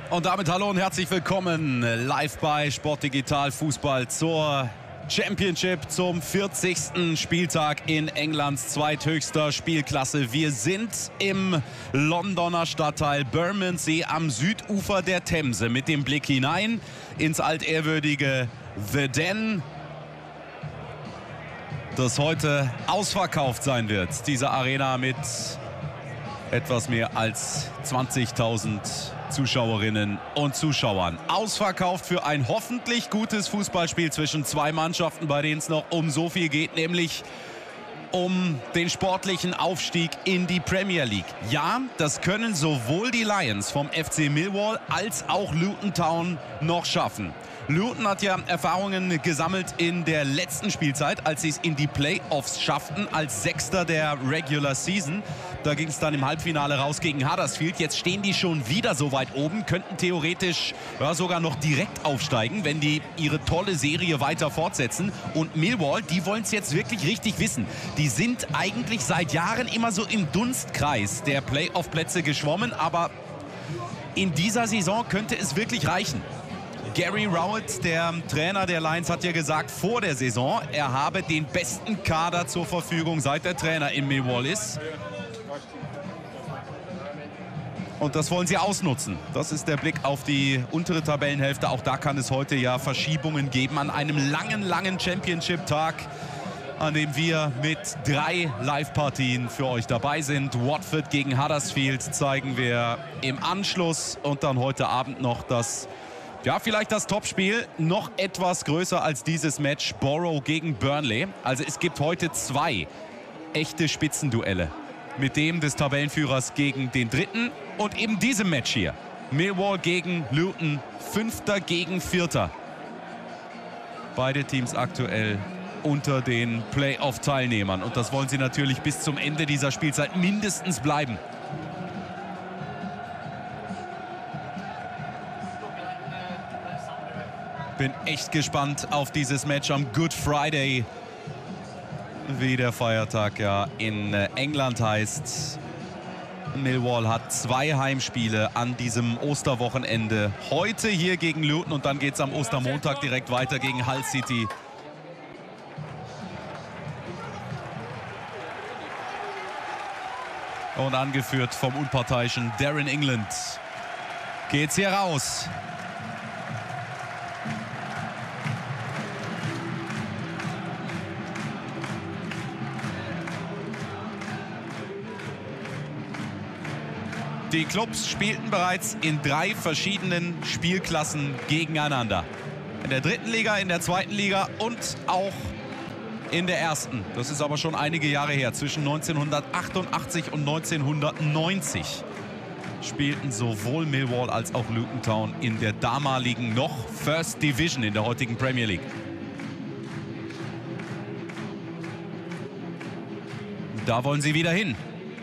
Und damit hallo und herzlich willkommen live bei Sport Digital Fußball zur Championship, zum 40. Spieltag in Englands zweithöchster Spielklasse. Wir sind im Londoner Stadtteil Bermondsey am Südufer der Themse mit dem Blick hinein ins altehrwürdige The Den, das heute ausverkauft sein wird. Diese Arena mit etwas mehr als 20.000 Zuschauerinnen und Zuschauern. Ausverkauft für ein hoffentlich gutes Fußballspiel zwischen zwei Mannschaften, bei denen es noch um so viel geht, nämlich um den sportlichen Aufstieg in die Premier League. Ja, das können sowohl die Lions vom FC Millwall als auch Luton Town noch schaffen. Luton hat ja Erfahrungen gesammelt in der letzten Spielzeit, als sie es in die Playoffs schafften, als Sechster der Regular Season. Da ging es dann im Halbfinale raus gegen Huddersfield. Jetzt stehen die schon wieder so weit oben, könnten theoretisch sogar noch direkt aufsteigen, wenn die ihre tolle Serie weiter fortsetzen. Und Millwall, die wollen es jetzt wirklich richtig wissen. Die sind eigentlich seit Jahren immer so im Dunstkreis der Playoff-Plätze geschwommen, aber in dieser Saison könnte es wirklich reichen. Gary Rowett, der Trainer der Lions, hat ja gesagt vor der Saison, er habe den besten Kader zur Verfügung, seit der Trainer in Millwall ist. Und das wollen sie ausnutzen. Das ist der Blick auf die untere Tabellenhälfte. Auch da kann es heute ja Verschiebungen geben an einem langen Championship-Tag, an dem wir mit 3 Live-Partien für euch dabei sind. Watford gegen Huddersfield zeigen wir im Anschluss und dann heute Abend noch das, ja, vielleicht das Topspiel, noch etwas größer als dieses Match, Borough gegen Burnley. Also es gibt heute 2 echte Spitzenduelle. Mit dem des Tabellenführers gegen den Dritten und eben diesem Match hier. Millwall gegen Luton, 5. gegen 4. Beide Teams aktuell unter den Playoff-Teilnehmern. Und das wollen sie natürlich bis zum Ende dieser Spielzeit mindestens bleiben. Bin echt gespannt auf dieses Match am Good Friday, wie der Feiertag ja in England heißt. Millwall hat 2 Heimspiele an diesem Osterwochenende. Heute hier gegen Luton und dann geht es am Ostermontag direkt weiter gegen Hull City. Und angeführt vom unparteiischen Darren England geht's hier raus. Die Clubs spielten bereits in 3 verschiedenen Spielklassen gegeneinander. In der 3. Liga, in der 2. Liga und auch in der 1. Das ist aber schon einige Jahre her. Zwischen 1988 und 1990 spielten sowohl Millwall als auch Luton Town in der damaligen noch First Division in der heutigen Premier League. Da wollen sie wieder hin.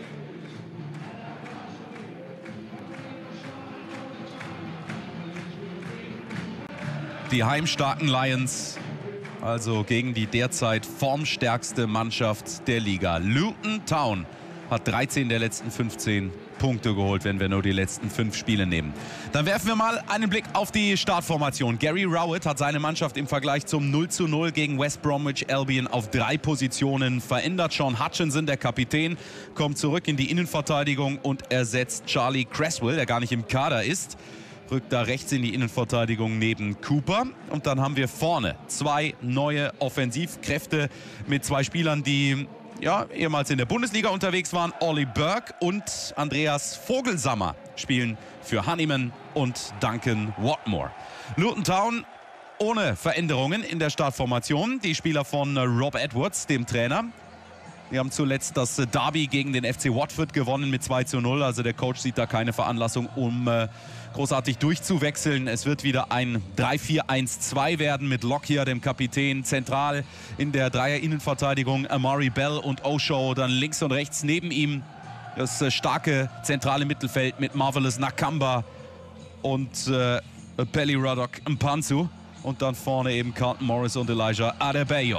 Die heimstarken Lions, also gegen die derzeit formstärkste Mannschaft der Liga. Luton Town hat 13 der letzten 15 Punkte geholt, wenn wir nur die letzten 5 Spiele nehmen. Dann werfen wir mal einen Blick auf die Startformation. Gary Rowett hat seine Mannschaft im Vergleich zum 0:0 gegen West Bromwich Albion auf 3 Positionen verändert. Sean Hutchinson, der Kapitän, kommt zurück in die Innenverteidigung und ersetzt Charlie Cresswell, der gar nicht im Kader ist. Rückt da rechts in die Innenverteidigung neben Cooper. Und dann haben wir vorne 2 neue Offensivkräfte mit 2 Spielern, die ja ehemals in der Bundesliga unterwegs waren. Ollie Burke und Andreas Vogelsammer spielen für Honeyman und Duncan Watmore. Luton Town ohne Veränderungen in der Startformation. Die Spieler von Rob Edwards, dem Trainer. Wir haben zuletzt das Derby gegen den FC Watford gewonnen mit 2:0. Also der Coach sieht da keine Veranlassung, um großartig durchzuwechseln. Es wird wieder ein 3-4-1-2 werden mit Lockyer, dem Kapitän, zentral in der Dreier-Innenverteidigung. Amari Bell und Osho dann links und rechts neben ihm. Das starke zentrale Mittelfeld mit Marvelous Nakamba und Pelly Ruddock Mpanzu. Und dann vorne eben Carlton Morris und Elijah Adebayo.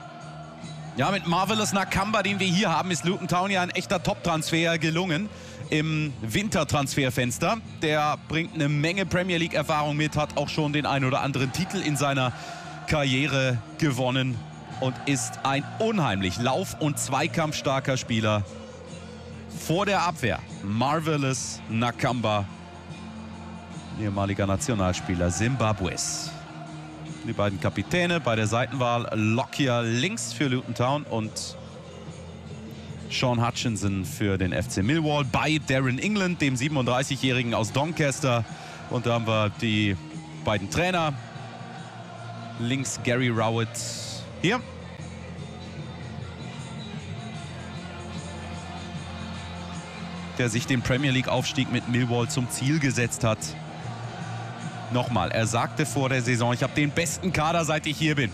Ja, mit Marvelous Nakamba, den wir hier haben, ist Luton Town ja ein echter Top-Transfer gelungen. im Wintertransferfenster. Der bringt eine Menge Premier League-Erfahrung mit, hat auch schon den einen oder anderen Titel in seiner Karriere gewonnen und ist ein unheimlich lauf- und zweikampfstarker Spieler. Vor der Abwehr Marvelous Nakamba, ehemaliger Nationalspieler Simbabwes. Die beiden Kapitäne bei der Seitenwahl: Lockyer links für Luton Town und Sean Hutchinson für den FC Millwall. Bei Darren England, dem 37-Jährigen aus Doncaster. Und da haben wir die beiden Trainer. Links Gary Rowett hier. Der sich den Premier League-Aufstieg mit Millwall zum Ziel gesetzt hat. Nochmal, er sagte vor der Saison, ich habe den besten Kader, seit ich hier bin.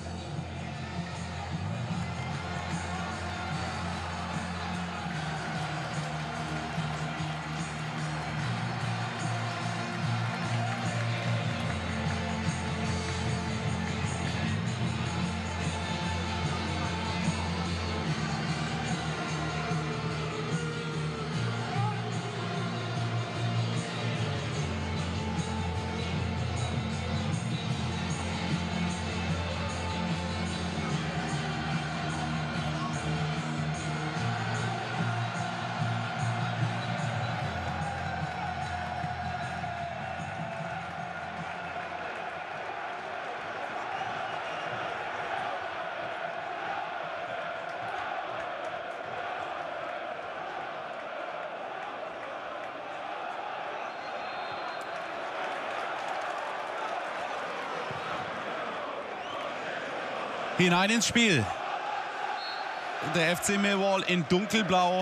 Hinein ins Spiel. Der FC Millwall in dunkelblau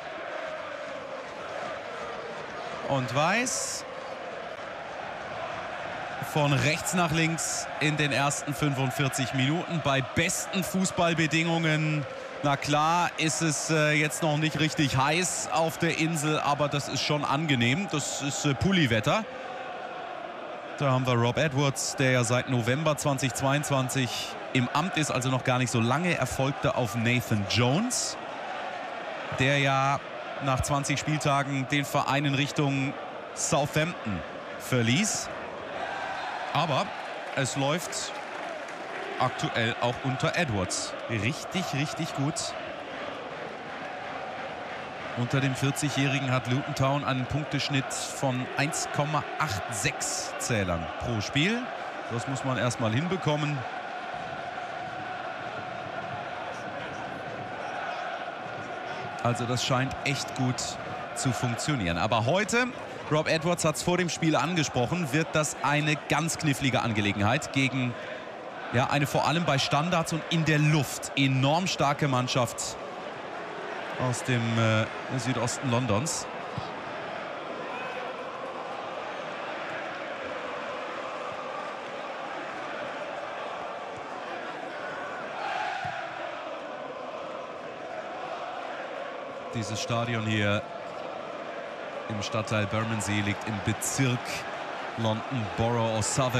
und weiß. Von rechts nach links in den ersten 45 Minuten bei besten Fußballbedingungen. Na klar ist es jetzt noch nicht richtig heiß auf der Insel, aber das ist schon angenehm. Das ist Pulliwetter. Da haben wir Rob Edwards, der ja seit November 2022 im Amt ist, also noch gar nicht so lange. Er folgte auf Nathan Jones, der ja nach 20 Spieltagen den Verein in Richtung Southampton verließ. Aber es läuft aktuell auch unter Edwards richtig, richtig gut. Unter dem 40-Jährigen hat Luton Town einen Punkteschnitt von 1,86 Zählern pro Spiel. Das muss man erstmal hinbekommen. Also das scheint echt gut zu funktionieren. Aber heute, Rob Edwards hat es vor dem Spiel angesprochen, wird das eine ganz knifflige Angelegenheit gegen eine vor allem bei Standards und in der Luft enorm starke Mannschaft aus dem Südosten Londons. Dieses Stadion hier im Stadtteil Bermondsey liegt im Bezirk London Borough of Southwark.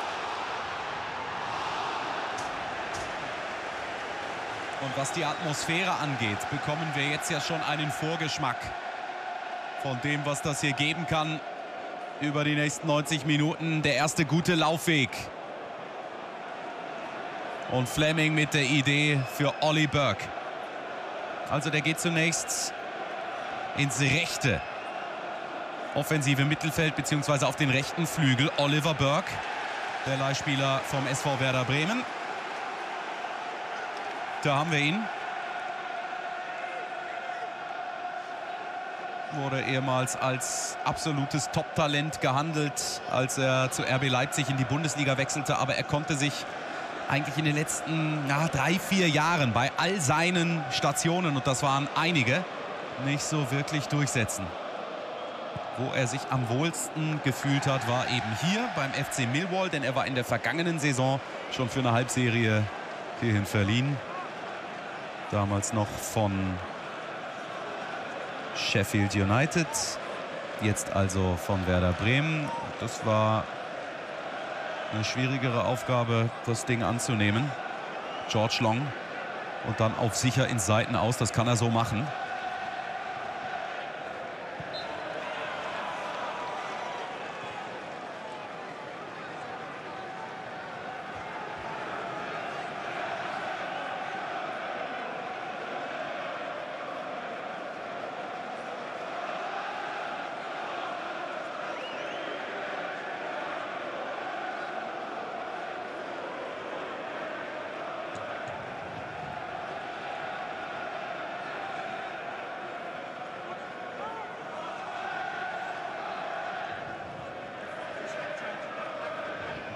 Und was die Atmosphäre angeht, bekommen wir jetzt ja schon einen Vorgeschmack von dem, was das hier geben kann über die nächsten 90 Minuten. Der erste gute Laufweg. Und Fleming mit der Idee für Ollie Burke. Also der geht zunächst ins rechte offensive Mittelfeld bzw. auf den rechten Flügel. Oliver Burke, der Leihspieler vom SV Werder Bremen. Da haben wir ihn. Wurde ehemals als absolutes Top-Talent gehandelt, als er zu RB Leipzig in die Bundesliga wechselte. Aber er konnte sich eigentlich in den letzten 3-4 Jahren bei all seinen Stationen, und das waren einige, nicht so wirklich durchsetzen. Wo er sich am wohlsten gefühlt hat, war eben hier beim FC Millwall, denn er war in der vergangenen Saison schon für eine Halbserie hierhin verliehen. Damals noch von Sheffield United, jetzt also von Werder Bremen. Das war eine schwierigere Aufgabe, das Ding anzunehmen. George Long und dann auf sicher ins Seiten aus, das kann er so machen.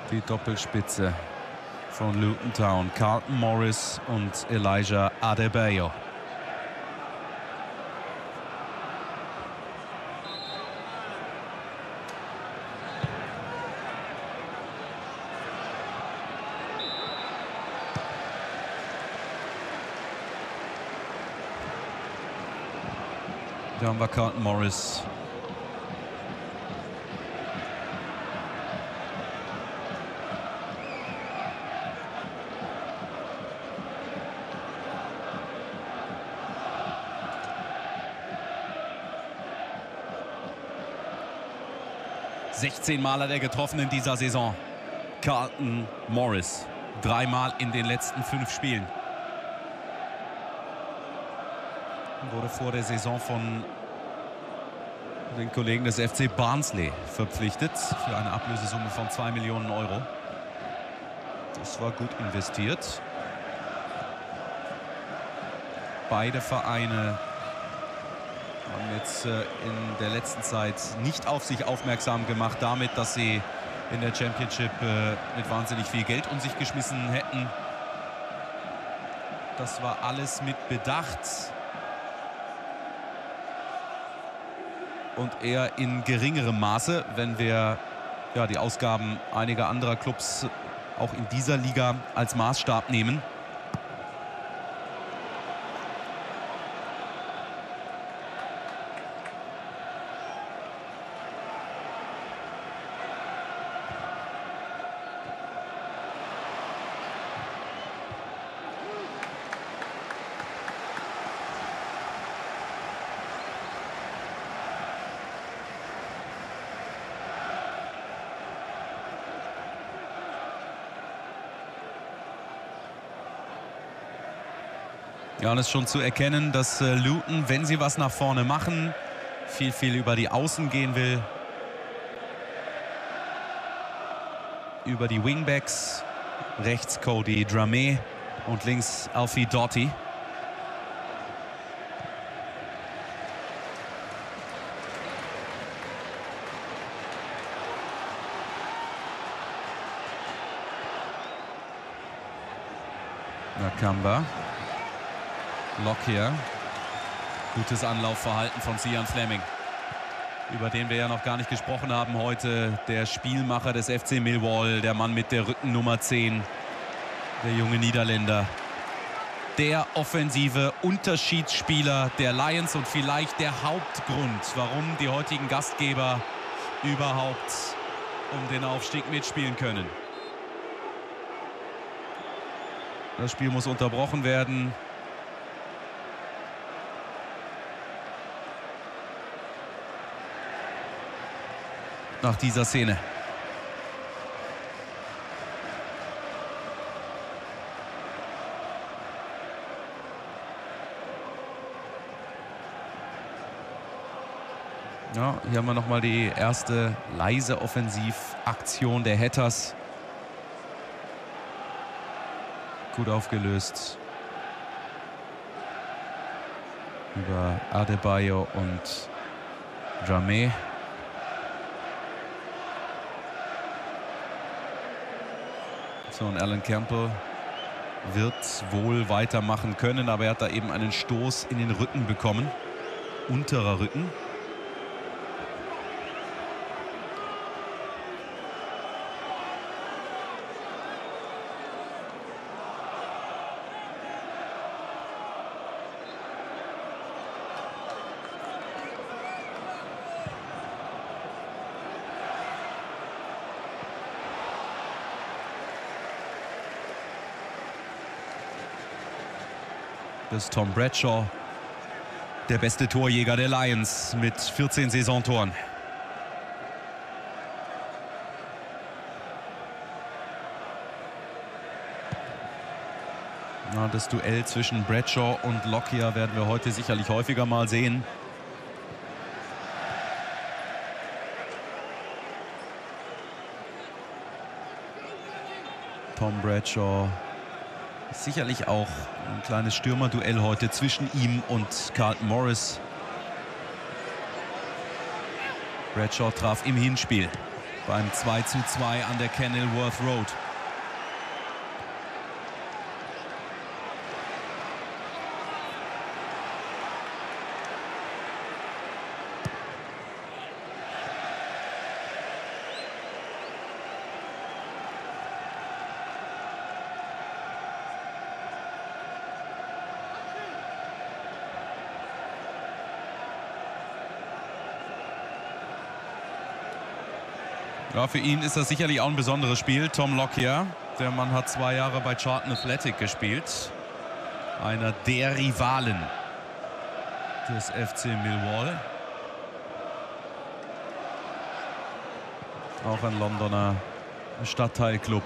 Die Doppelspitze von Luton Town. Carlton Morris und Elijah Adebayo. Da haben wir Carlton Morris. Mal hat er getroffen in dieser Saison. Carlton Morris. 3-mal in den letzten 5 Spielen. Wurde vor der Saison von den Kollegen des FC Barnsley verpflichtet für eine Ablösesumme von 2 Millionen Euro. Das war gut investiert. Beide Vereine haben jetzt in der letzten Zeit nicht auf sich aufmerksam gemacht damit, dass sie in der Championship mit wahnsinnig viel Geld um sich geschmissen hätten. Das war alles mit Bedacht. Und eher in geringerem Maße, wenn wir ja, die Ausgaben einiger anderer Clubs auch in dieser Liga als Maßstab nehmen. Ja, und es ist schon zu erkennen, dass Luton, wenn sie was nach vorne machen, viel über die Außen gehen will. Über die Wingbacks. Rechts Cody Dramé und links Alfie Doughty. Nakamba. Lockyer. Gutes Anlaufverhalten von Zian Flemming, über den wir ja noch gar nicht gesprochen haben heute. Der Spielmacher des FC Millwall, der Mann mit der Rückennummer 10, der junge Niederländer. Der offensive Unterschiedsspieler der Lions und vielleicht der Hauptgrund, warum die heutigen Gastgeber überhaupt um den Aufstieg mitspielen können. Das Spiel muss unterbrochen werden. Nach dieser Szene. Ja, hier haben wir noch mal die erste leise Offensivaktion der Hatters. Gut aufgelöst. Über Adebayo und Dramé. So, und Alan Campbell wird wohl weitermachen können, aber er hat da eben einen Stoß in den Rücken bekommen. Unterer Rücken. Das ist Tom Bradshaw, der beste Torjäger der Lions mit 14 Saisontoren. Ja, das Duell zwischen Bradshaw und Lockyer werden wir heute sicherlich häufiger mal sehen. Tom Bradshaw. Sicherlich auch ein kleines Stürmerduell heute zwischen ihm und Carlton Morris. Bradshaw traf im Hinspiel. beim 2:2 an der Kenilworth Road. Ja, für ihn ist das sicherlich auch ein besonderes Spiel. Tom Lockyer, der Mann hat 2 Jahre bei Charlton Athletic gespielt. Einer der Rivalen des FC Millwall. Auch ein Londoner Stadtteilclub.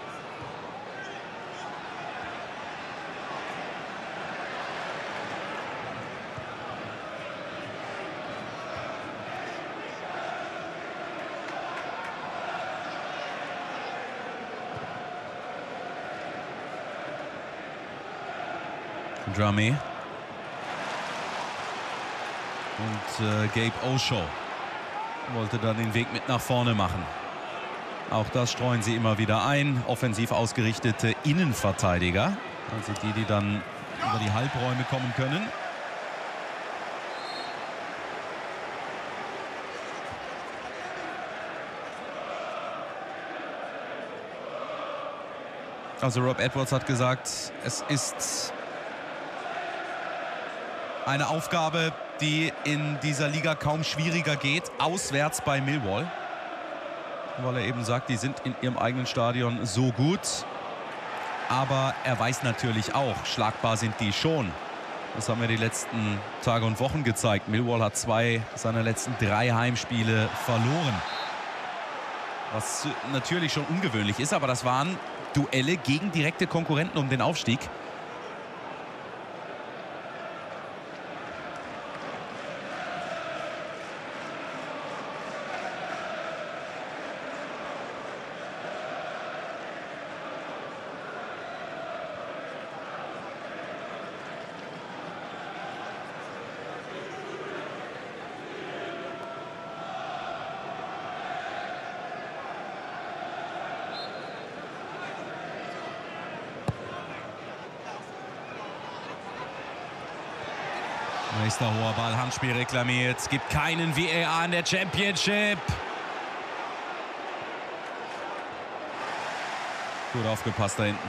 Drummey und Gabe Osho wollte dann den Weg mit nach vorne machen. Auch das streuen sie immer wieder ein. Offensiv ausgerichtete Innenverteidiger, also die dann über die Halbräume kommen können. Also Rob Edwards hat gesagt, es ist eine Aufgabe, die in dieser Liga kaum schwieriger geht, auswärts bei Millwall. Weil er eben sagt, die sind in ihrem eigenen Stadion so gut. Aber er weiß natürlich auch, schlagbar sind die schon. Das haben wir die letzten Tage und Wochen gezeigt. Millwall hat 2 seiner letzten 3 Heimspiele verloren. Was natürlich schon ungewöhnlich ist, aber das waren Duelle gegen direkte Konkurrenten um den Aufstieg. Nächster hoher Ball, Handspiel reklamiert. Es gibt keinen VAR in der Championship. Gut aufgepasst da hinten.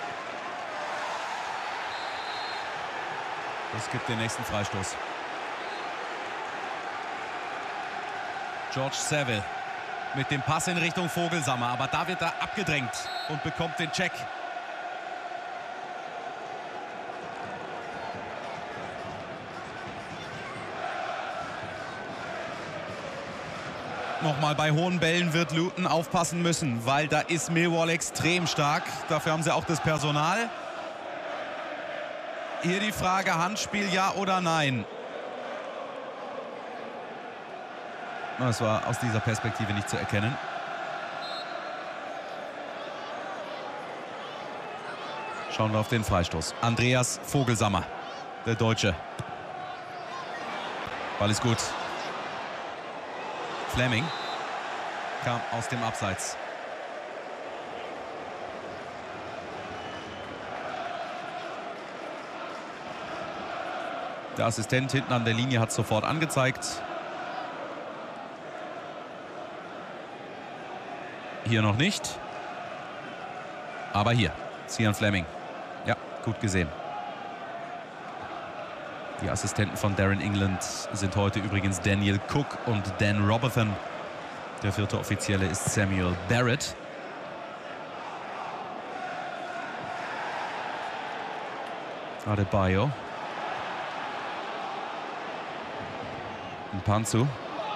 Das gibt den nächsten Freistoß. George Saville mit dem Pass in Richtung Vogelsammer. Aber da wird er abgedrängt und bekommt den Check. Nochmal bei hohen Bällen wird Luton aufpassen müssen, weil da ist Millwall extrem stark. Dafür haben sie auch das Personal. Hier die Frage, Handspiel ja oder nein? Das war aus dieser Perspektive nicht zu erkennen. Schauen wir auf den Freistoß. Andreas Vogelsammer, der Deutsche. Ball ist gut. Fleming kam aus dem Abseits. Der Assistent hinten an der Linie hat es sofort angezeigt. Hier noch nicht. Aber hier, Cian Fleming. Ja, gut gesehen. Die Assistenten von Darren England sind heute übrigens Daniel Cook und Dan Robertson. Der 4. Offizielle ist Samuel Barrett. Adebayo. Mpanzu.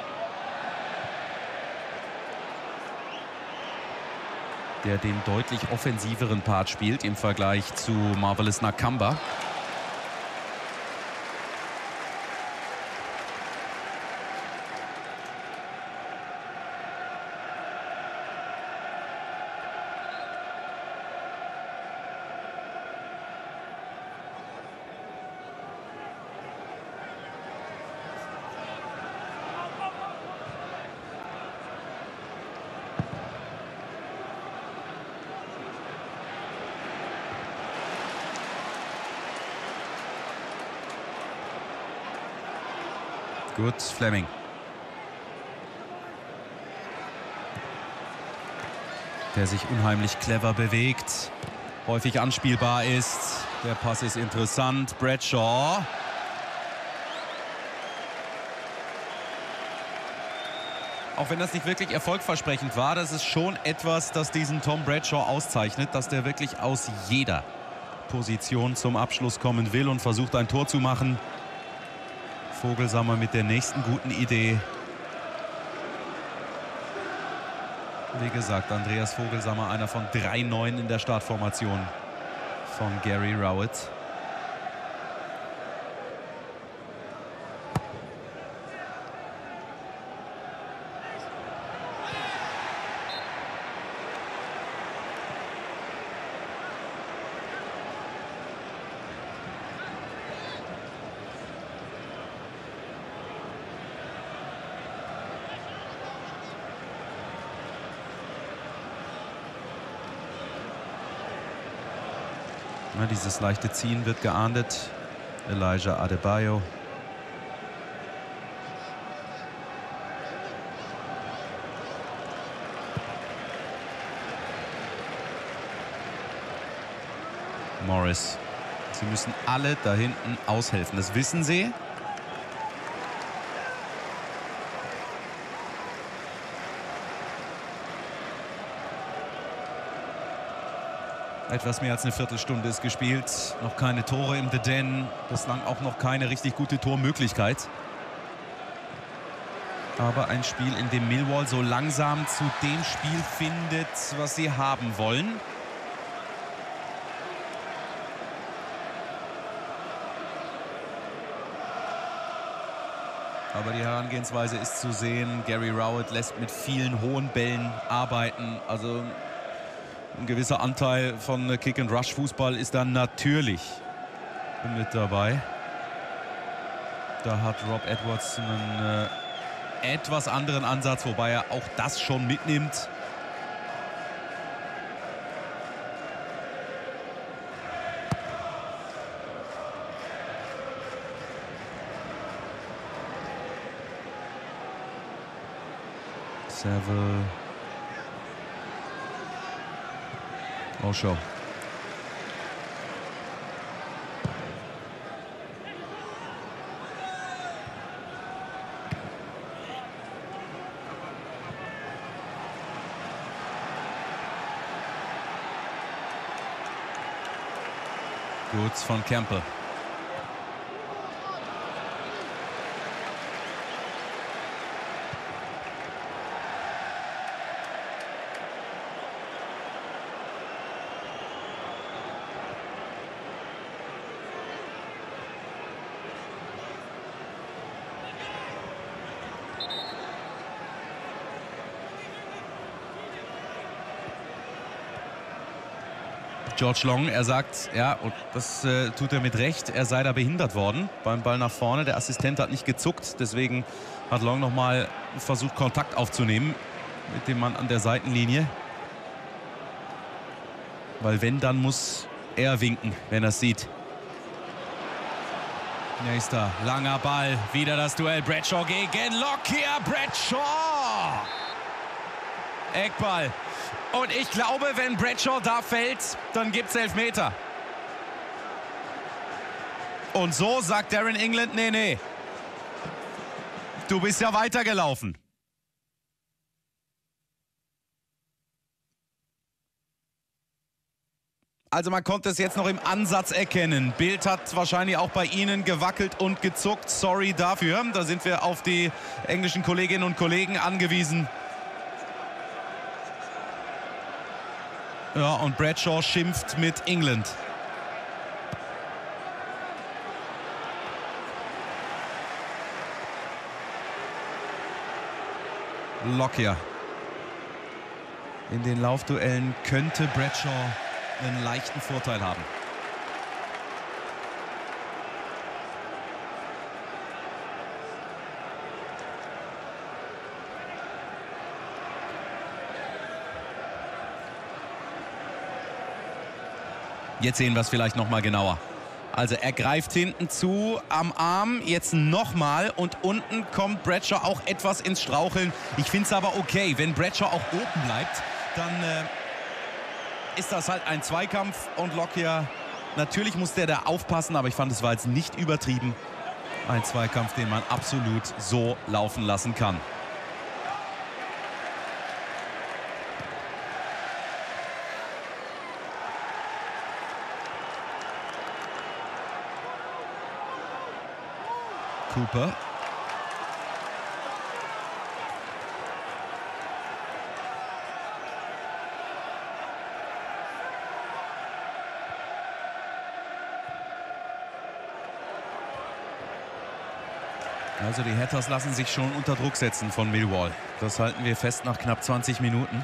Der den deutlich offensiveren Part spielt im Vergleich zu Marvelous Nakamba. Gut, Fleming. Der sich unheimlich clever bewegt, häufig anspielbar ist. Der Pass ist interessant. Bradshaw. Auch wenn das nicht wirklich erfolgversprechend war, das ist schon etwas, das diesen Tom Bradshaw auszeichnet, dass der wirklich aus jeder Position zum Abschluss kommen will und versucht, ein Tor zu machen. Vogelsammer mit der nächsten guten Idee. Wie gesagt, Andreas Vogelsammer, einer von 3 Neuen in der Startformation von Gary Rowett. Ja, dieses leichte Ziehen wird geahndet. Elijah Adebayo. Morris. Sie müssen alle da hinten aushelfen. Das wissen sie. Etwas mehr als eine Viertelstunde ist gespielt. Noch keine Tore im The Den. Bislang auch noch keine richtig gute Tormöglichkeit. Aber ein Spiel, in dem Millwall so langsam zu dem Spiel findet, was sie haben wollen. Aber die Herangehensweise ist zu sehen. Gary Rowett lässt mit vielen hohen Bällen arbeiten. Also ein gewisser Anteil von Kick-and-Rush-Fußball ist dann natürlich mit dabei. Da hat Rob Edwards einen etwas anderen Ansatz, wobei er auch das schon mitnimmt. Saville. Osho. Gut von Campbell. George Long, er sagt, ja, und das tut er mit Recht, er sei da behindert worden beim Ball nach vorne. Der Assistent hat nicht gezuckt, deswegen hat Long nochmal versucht, Kontakt aufzunehmen mit dem Mann an der Seitenlinie. Weil wenn, dann muss er winken, wenn er es sieht. Nächster, langer Ball, wieder das Duell, Bradshaw gegen Lockyer, Bradshaw! Eckball. Und ich glaube, wenn Bradshaw da fällt, dann gibt es Elfmeter. Und so sagt Darren England, nee, nee. Du bist ja weitergelaufen. Also man konnte es jetzt noch im Ansatz erkennen. Bild hat wahrscheinlich auch bei Ihnen gewackelt und gezuckt. Sorry dafür. Da sind wir auf die englischen Kolleginnen und Kollegen angewiesen. Ja, und Bradshaw schimpft mit England. Lockyer. In den Laufduellen könnte Bradshaw einen leichten Vorteil haben. Jetzt sehen wir es vielleicht noch mal genauer. Also er greift hinten zu am Arm, jetzt nochmal und unten kommt Bradshaw auch etwas ins Straucheln. Ich finde es aber okay, wenn Bradshaw auch oben bleibt, dann ist das halt ein Zweikampf und Lockyer, natürlich muss der da aufpassen, aber ich fand, es war jetzt nicht übertrieben. Ein Zweikampf, den man absolut so laufen lassen kann. Cooper. Also die Hatters lassen sich schon unter Druck setzen von Millwall. Das halten wir fest nach knapp 20 Minuten.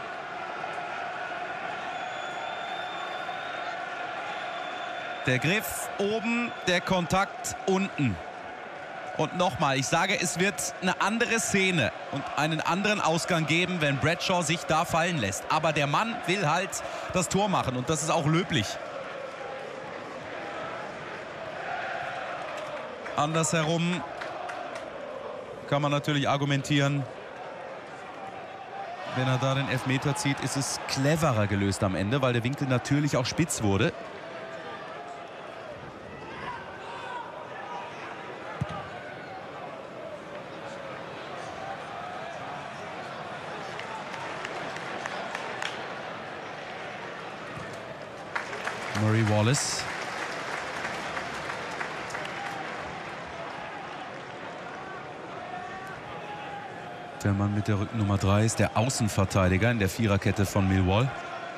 Der Griff oben, der Kontakt unten. Und nochmal, ich sage, es wird eine andere Szene und einen anderen Ausgang geben, wenn Bradshaw sich da fallen lässt. Aber der Mann will halt das Tor machen und das ist auch löblich. Andersherum kann man natürlich argumentieren, wenn er da den Elfmeter zieht, ist es cleverer gelöst am Ende, weil der Winkel natürlich auch spitz wurde. Murray Wallace. Der Mann mit der Rückennummer 3 ist der Außenverteidiger in der Viererkette von Millwall.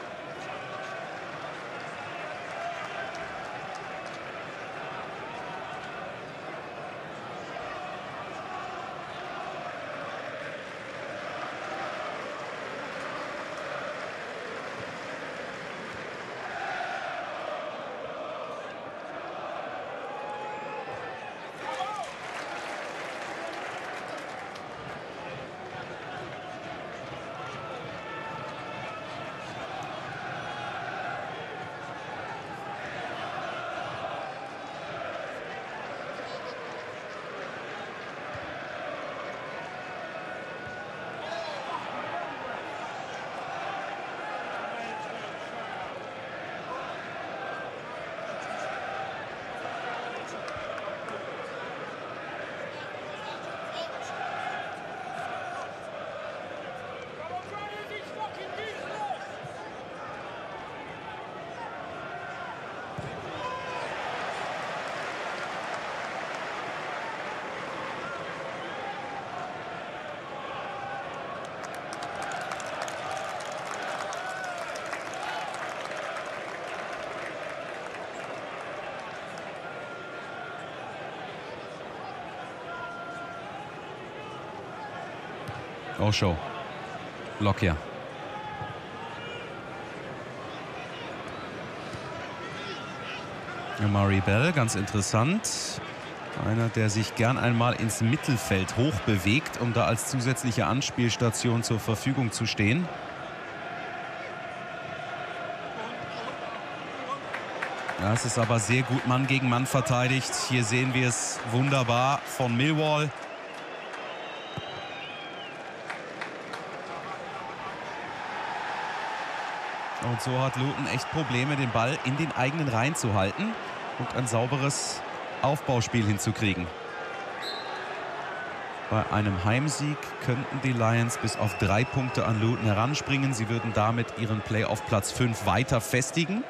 Osho. Lockyer. Murray Bell, ganz interessant. Einer, der sich gern einmal ins Mittelfeld hoch bewegt, um da als zusätzliche Anspielstation zur Verfügung zu stehen. Ja, es ist aber sehr gut Mann gegen Mann verteidigt. Hier sehen wir es wunderbar von Millwall. Und so hat Luton echt Probleme, den Ball in den eigenen Reihen zu halten und ein sauberes Aufbauspiel hinzukriegen. Bei einem Heimsieg könnten die Lions bis auf 3 Punkte an Luton heranspringen. Sie würden damit ihren Playoff-Platz 5 weiter festigen.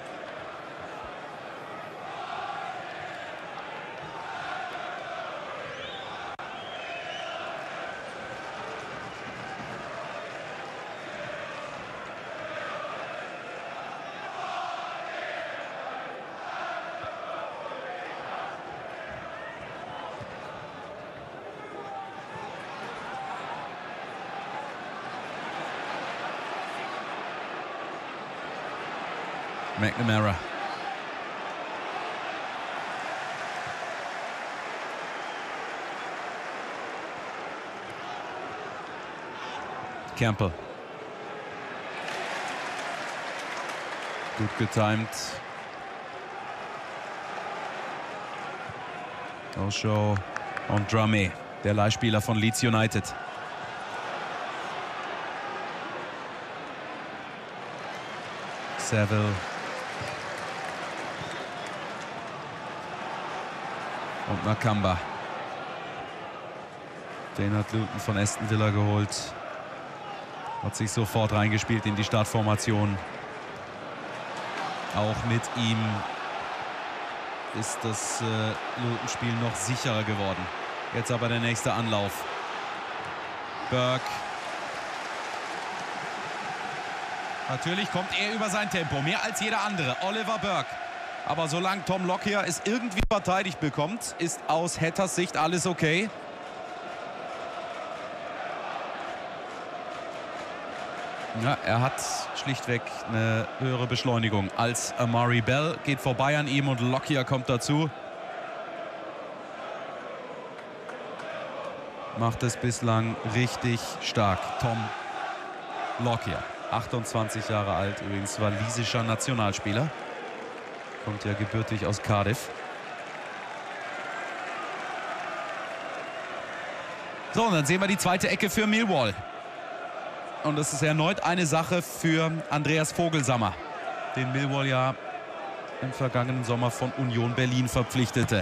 McNamara. Campbell. Gut getimt. Osho und Dramé, der Leihspieler von Leeds United. Saville. Und Nakamba. Den hat Luton von Aston Villa geholt. Hat sich sofort reingespielt in die Startformation. Auch mit ihm ist das Luton-Spiel noch sicherer geworden. Jetzt aber der nächste Anlauf. Burke. Natürlich kommt er über sein Tempo, mehr als jeder andere. Oliver Burke. Aber solange Tom Lockyer es irgendwie verteidigt bekommt, ist aus Hatters Sicht alles okay. Ja, er hat schlichtweg eine höhere Beschleunigung als Amari Bell. Geht vorbei an ihm und Lockyer kommt dazu. Macht es bislang richtig stark. Tom Lockyer, 28 Jahre alt, übrigens walisischer Nationalspieler. Kommt ja gebürtig aus Cardiff. So, und dann sehen wir die zweite Ecke für Millwall. Und das ist erneut eine Sache für Andreas Vogelsammer, den Millwall ja im vergangenen Sommer von Union Berlin verpflichtete.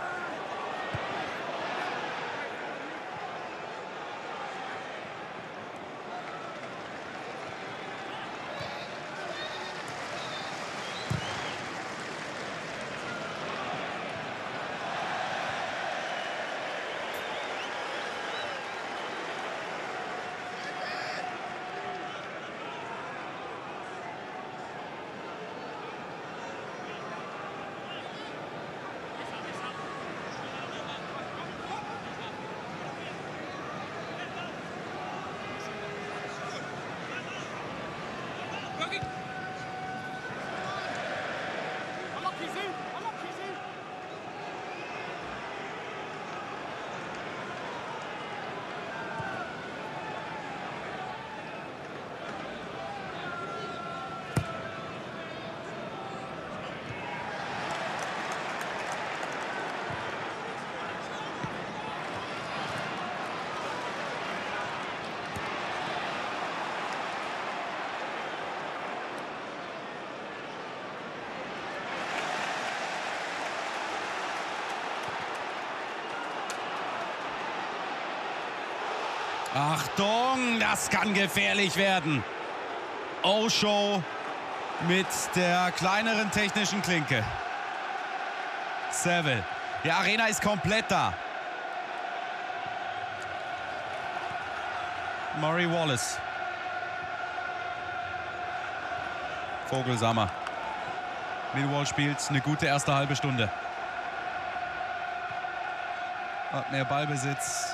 Achtung, das kann gefährlich werden. Osho mit der kleineren technischen Klinke. Saville. Die Arena ist komplett da. Murray Wallace. Vogelsammer. Millwall spielt eine gute erste halbe Stunde. Hat mehr Ballbesitz.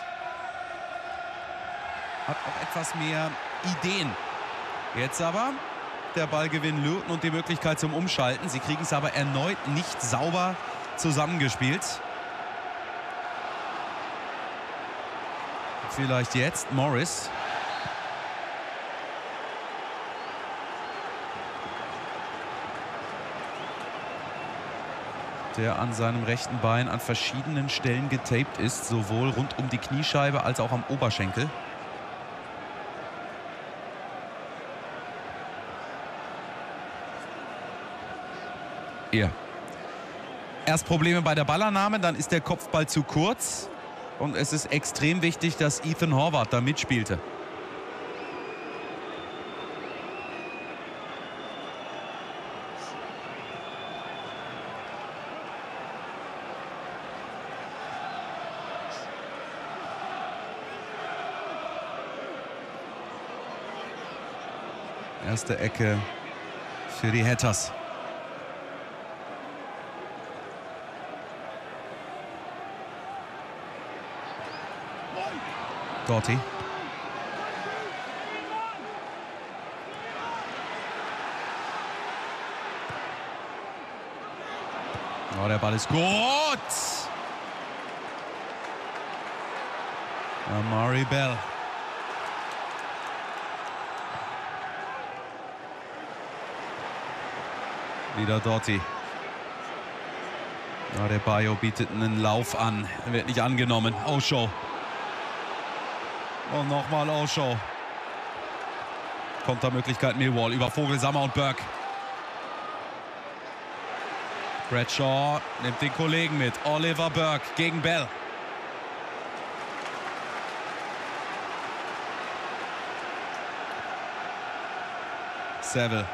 Hat auch etwas mehr Ideen. Jetzt aber der Ballgewinn Luton und die Möglichkeit zum Umschalten. Sie kriegen es aber erneut nicht sauber zusammengespielt. Vielleicht jetzt Morris. Der an seinem rechten Bein an verschiedenen Stellen getaped ist, sowohl rund um die Kniescheibe als auch am Oberschenkel. Ja. Erst Probleme bei der Ballannahme, dann ist der Kopfball zu kurz. Und es ist extrem wichtig, dass Ethan Horvath da mitspielte. Erste Ecke für die Hatters. Doughty. Oh, der Ball ist gut. Amari Bell. Wieder Doughty. Adebayo bietet einen Lauf an. Er wird nicht angenommen. Osho. Und nochmal Osho. Kontermöglichkeit Millwall über Vogelsammer und Burke. Bradshaw nimmt den Kollegen mit. Oliver Burke gegen Bell. Seville.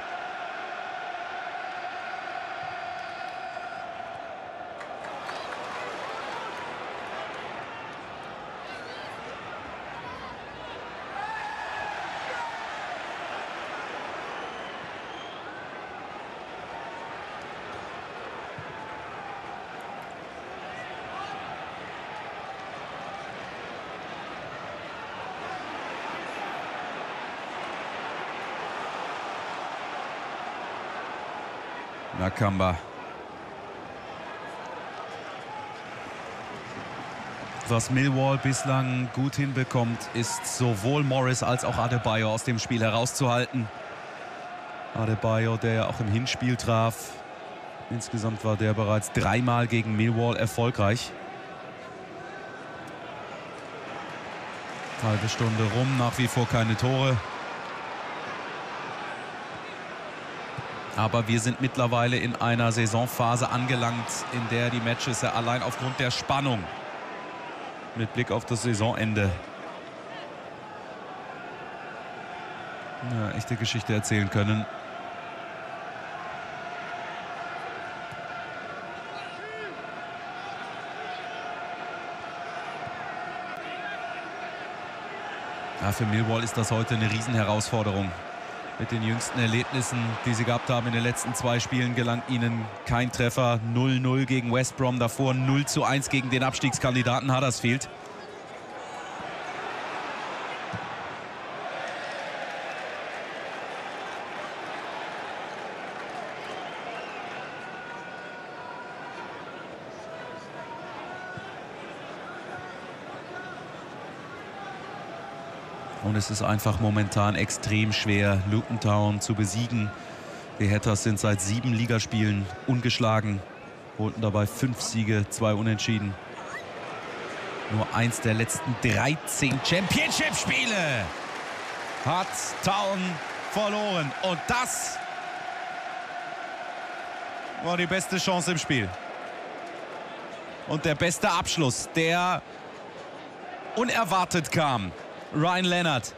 Nakamba. Was Millwall bislang gut hinbekommt, ist sowohl Morris als auch Adebayo aus dem Spiel herauszuhalten. Adebayo, der ja auch im Hinspiel traf. Insgesamt war der bereits 3-mal gegen Millwall erfolgreich. Halbe Stunde rum, nach wie vor keine Tore. Aber wir sind mittlerweile in einer Saisonphase angelangt, in der die Matches ja allein aufgrund der Spannung mit Blick auf das Saisonende eine echte Geschichte erzählen können. Ja, für Millwall ist das heute eine Riesenherausforderung. Mit den jüngsten Erlebnissen, die sie gehabt haben in den letzten 2 Spielen, gelang ihnen kein Treffer. 0-0 gegen West Brom, davor 0-1 gegen den Abstiegskandidaten Huddersfield. Und es ist einfach momentan extrem schwer, Luton Town zu besiegen. Die Hatters sind seit 7 Ligaspielen ungeschlagen, holten dabei 5 Siege, 2 Unentschieden. Nur eins der letzten 13 Championship-Spiele hat Town verloren. Und das war die beste Chance im Spiel. Und der beste Abschluss, der unerwartet kam. Ryan Leonard.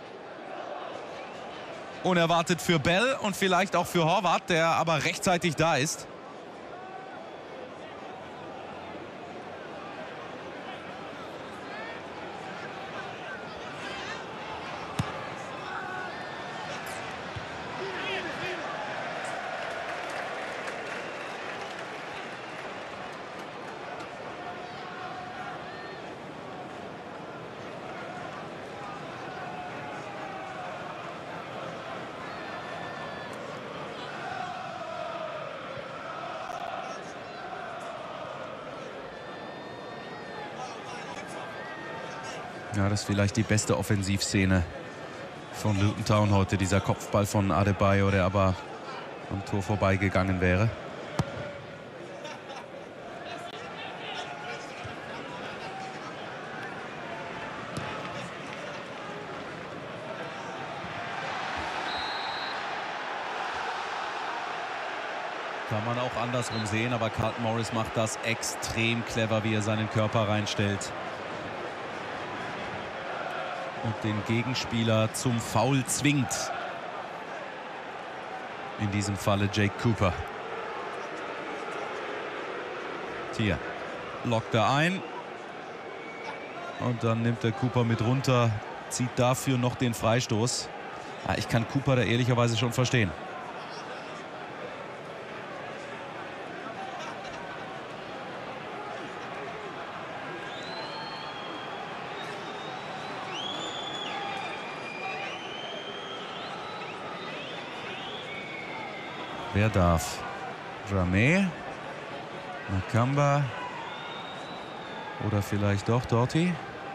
Unerwartet für Bell und vielleicht auch für Horvath, der aber rechtzeitig da ist. Ja, das ist vielleicht die beste Offensivszene von Luton Town heute. Dieser Kopfball von Adebayo, der aber am Tor vorbeigegangen wäre. Kann man auch andersrum sehen, aber Carlton Morris macht das extrem clever, wie er seinen Körper reinstellt. Und den Gegenspieler zum Foul zwingt. In diesem Falle Jake Cooper. Hier lockt er ein. Und dann nimmt der Cooper mit runter, zieht dafür noch den Freistoß. Ja, ich kann Cooper da ehrlicherweise schon verstehen. Wer darf? Ramé, Nakamba oder vielleicht doch Doughty?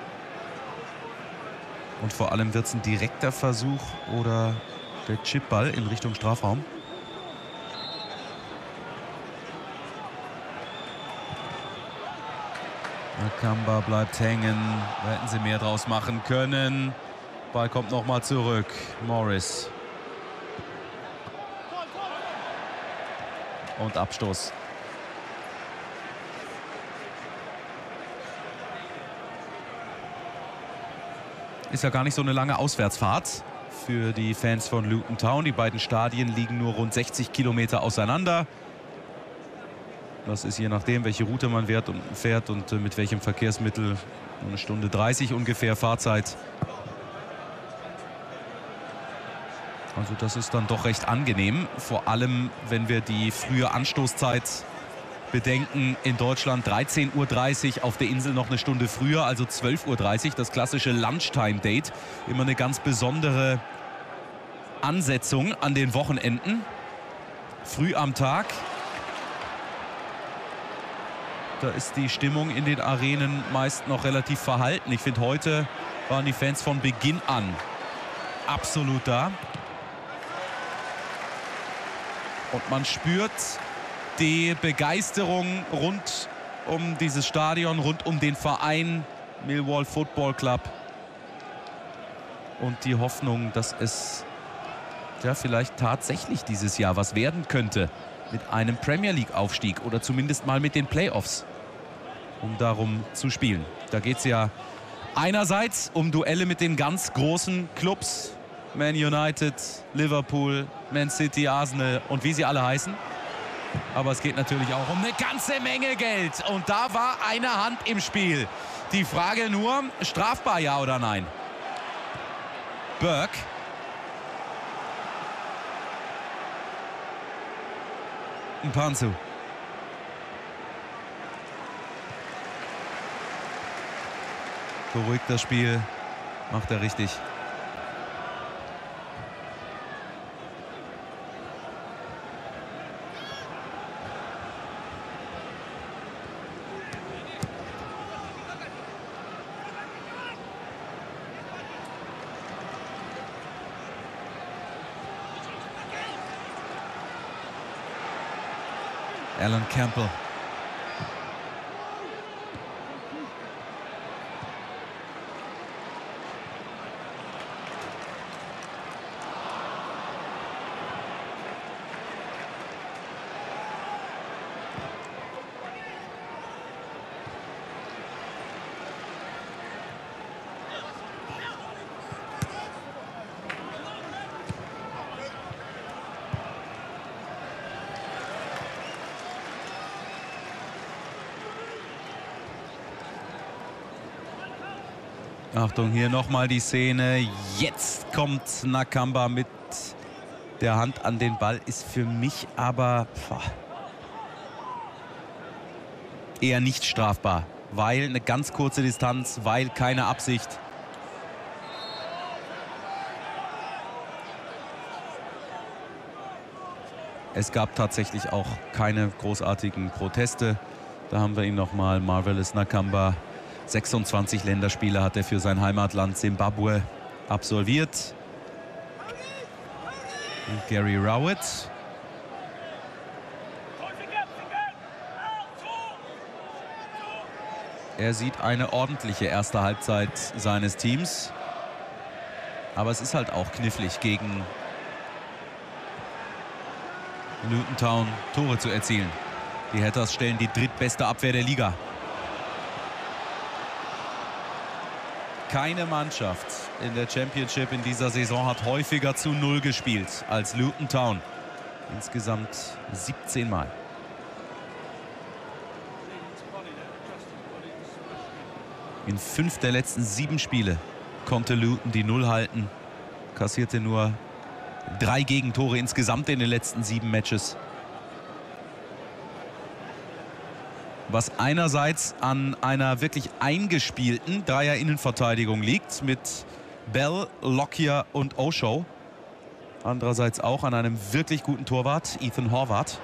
Und vor allem wird es ein direkter Versuch oder der Chipball in Richtung Strafraum. Nakamba bleibt hängen. Da hätten sie mehr draus machen können. Ball kommt nochmal zurück. Morris. Und Abstoß. Ist ja gar nicht so eine lange Auswärtsfahrt für die Fans von Luton Town. Die beiden Stadien liegen nur rund 60 Kilometer auseinander. Das ist je nachdem, welche Route man fährt und mit welchem Verkehrsmittel, 1 Stunde 30 ungefähr Fahrzeit. Also das ist dann doch recht angenehm, vor allem wenn wir die frühe Anstoßzeit bedenken. In Deutschland 13:30 Uhr, auf der Insel noch 1 Stunde früher, also 12:30 Uhr, das klassische Lunchtime-Date. Immer eine ganz besondere Ansetzung an den Wochenenden. Früh am Tag. Da ist die Stimmung in den Arenen meist noch relativ verhalten. Ich finde, heute waren die Fans von Beginn an absolut da. Und man spürt die Begeisterung rund um dieses Stadion, rund um den Verein Millwall Football Club. Und die Hoffnung, dass es ja vielleicht tatsächlich dieses Jahr was werden könnte mit einem Premier League-Aufstieg oder zumindest mal mit den Playoffs, um darum zu spielen. Da geht es ja einerseits um Duelle mit den ganz großen Clubs, Man United, Liverpool, Man City, Arsenal und wie sie alle heißen. Aber es geht natürlich auch um eine ganze Menge Geld. Und da war eine Hand im Spiel. Die Frage nur, strafbar ja oder nein? Burke. Mpanzu. Beruhigt das Spiel. Macht er richtig. Alan Campbell. Achtung, hier nochmal die Szene. Jetzt kommt Nakamba mit der Hand an den Ball. Ist für mich aber eher nicht strafbar. Weil eine ganz kurze Distanz, weil keine Absicht. Es gab tatsächlich auch keine großartigen Proteste. Da haben wir ihn nochmal. Marvelous Nakamba. 26 Länderspiele hat er für sein Heimatland Zimbabwe absolviert. Und Gary Rowett. Er sieht eine ordentliche erste Halbzeit seines Teams. Aber es ist halt auch knifflig, gegen Luton Town Tore zu erzielen. Die Hatters stellen die drittbeste Abwehr der Liga. Keine Mannschaft in der Championship in dieser Saison hat häufiger zu 0 gespielt als Luton Town. Insgesamt 17 Mal. In 5 der letzten 7 Spiele konnte Luton die 0 halten. Kassierte nur 3 Gegentore insgesamt in den letzten 7 Matches. Was einerseits an einer wirklich eingespielten Dreier-Innenverteidigung liegt mit Bell, Lockyer und Osho. Andererseits auch an einem wirklich guten Torwart, Ethan Horvath.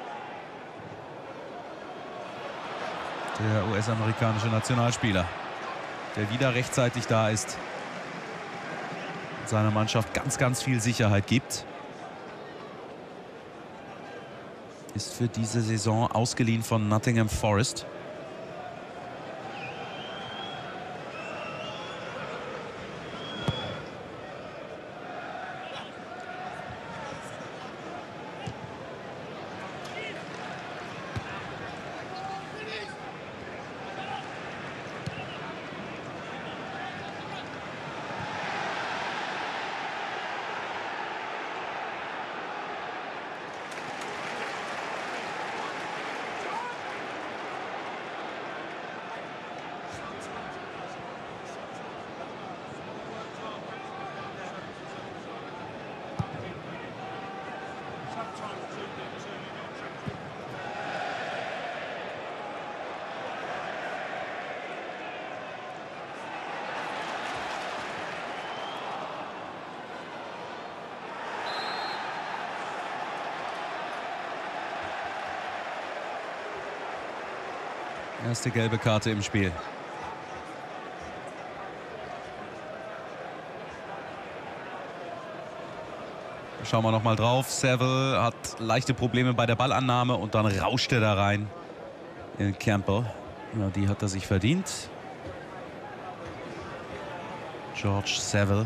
Der US-amerikanische Nationalspieler, der wieder rechtzeitig da ist und seiner Mannschaft ganz, ganz viel Sicherheit gibt. Ist für diese Saison ausgeliehen von Nottingham Forest. Erste gelbe Karte im Spiel. Schauen wir noch mal drauf. Saville hat leichte Probleme bei der Ballannahme und dann rauscht er da rein in Campbell. Ja, die hat er sich verdient. George Saville.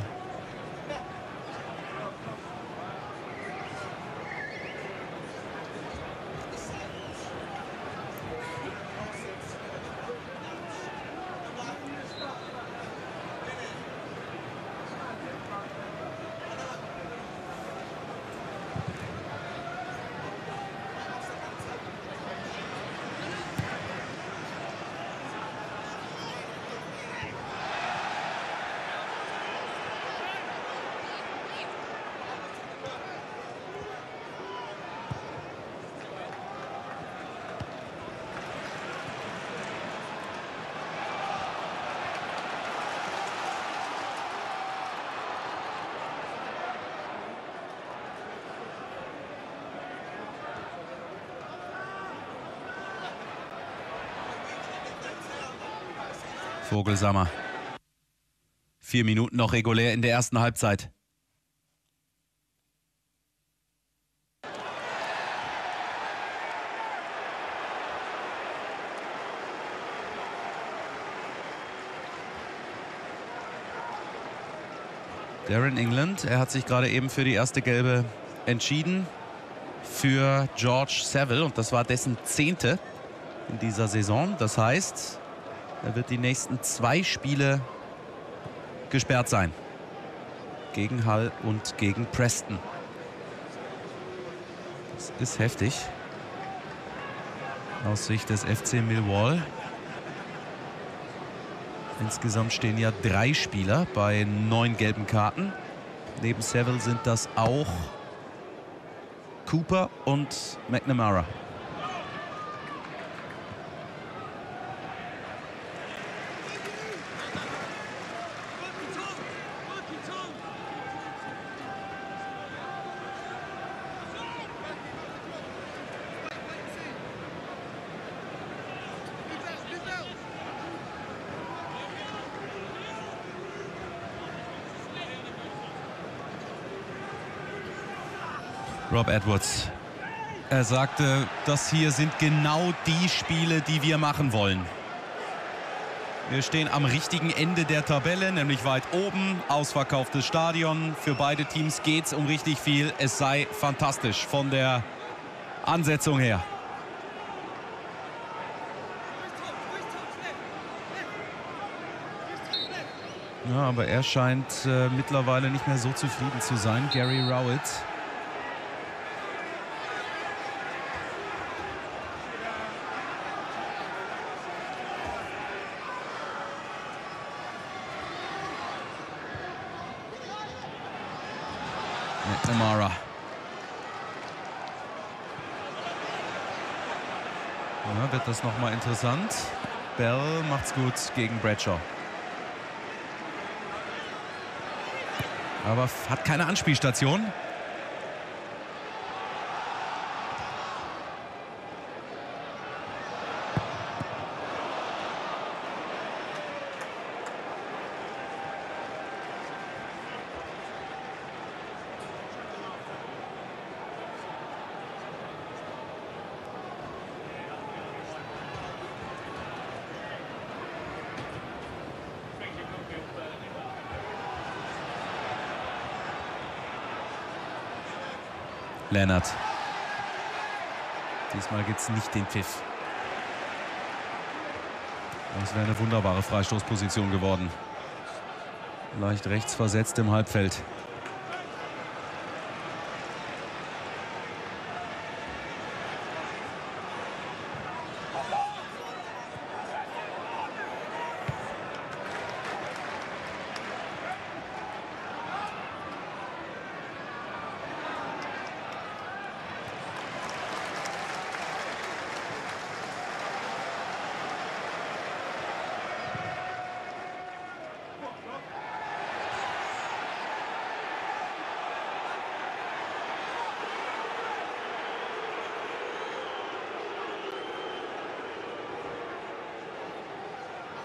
Vogelsammer. 4 Minuten noch regulär in der ersten Halbzeit. Darren England, er hat sich gerade eben für die erste Gelbe entschieden. Für George Saville. Und das war dessen 10. in dieser Saison. Das heißt, er wird die nächsten 2 Spiele gesperrt sein. Gegen Hull und gegen Preston. Das ist heftig. Aus Sicht des FC Millwall. Insgesamt stehen ja 3 Spieler bei 9 gelben Karten. Neben Saville sind das auch Cooper und McNamara. Rob Edwards. Er sagte, das hier sind genau die Spiele, die wir machen wollen. Wir stehen am richtigen Ende der Tabelle, nämlich weit oben. Ausverkauftes Stadion. Für beide Teams geht es um richtig viel. Es sei fantastisch von der Ansetzung her. Ja, aber er scheint mittlerweile nicht mehr so zufrieden zu sein. Gary Rowett. McNamara. Ja, wird das nochmal interessant. Bell macht's gut gegen Bradshaw. Aber hat keine Anspielstation. Lennart. Diesmal gibt es nicht den Pfiff. Das wäre eine wunderbare Freistoßposition geworden. Leicht rechts versetzt im Halbfeld.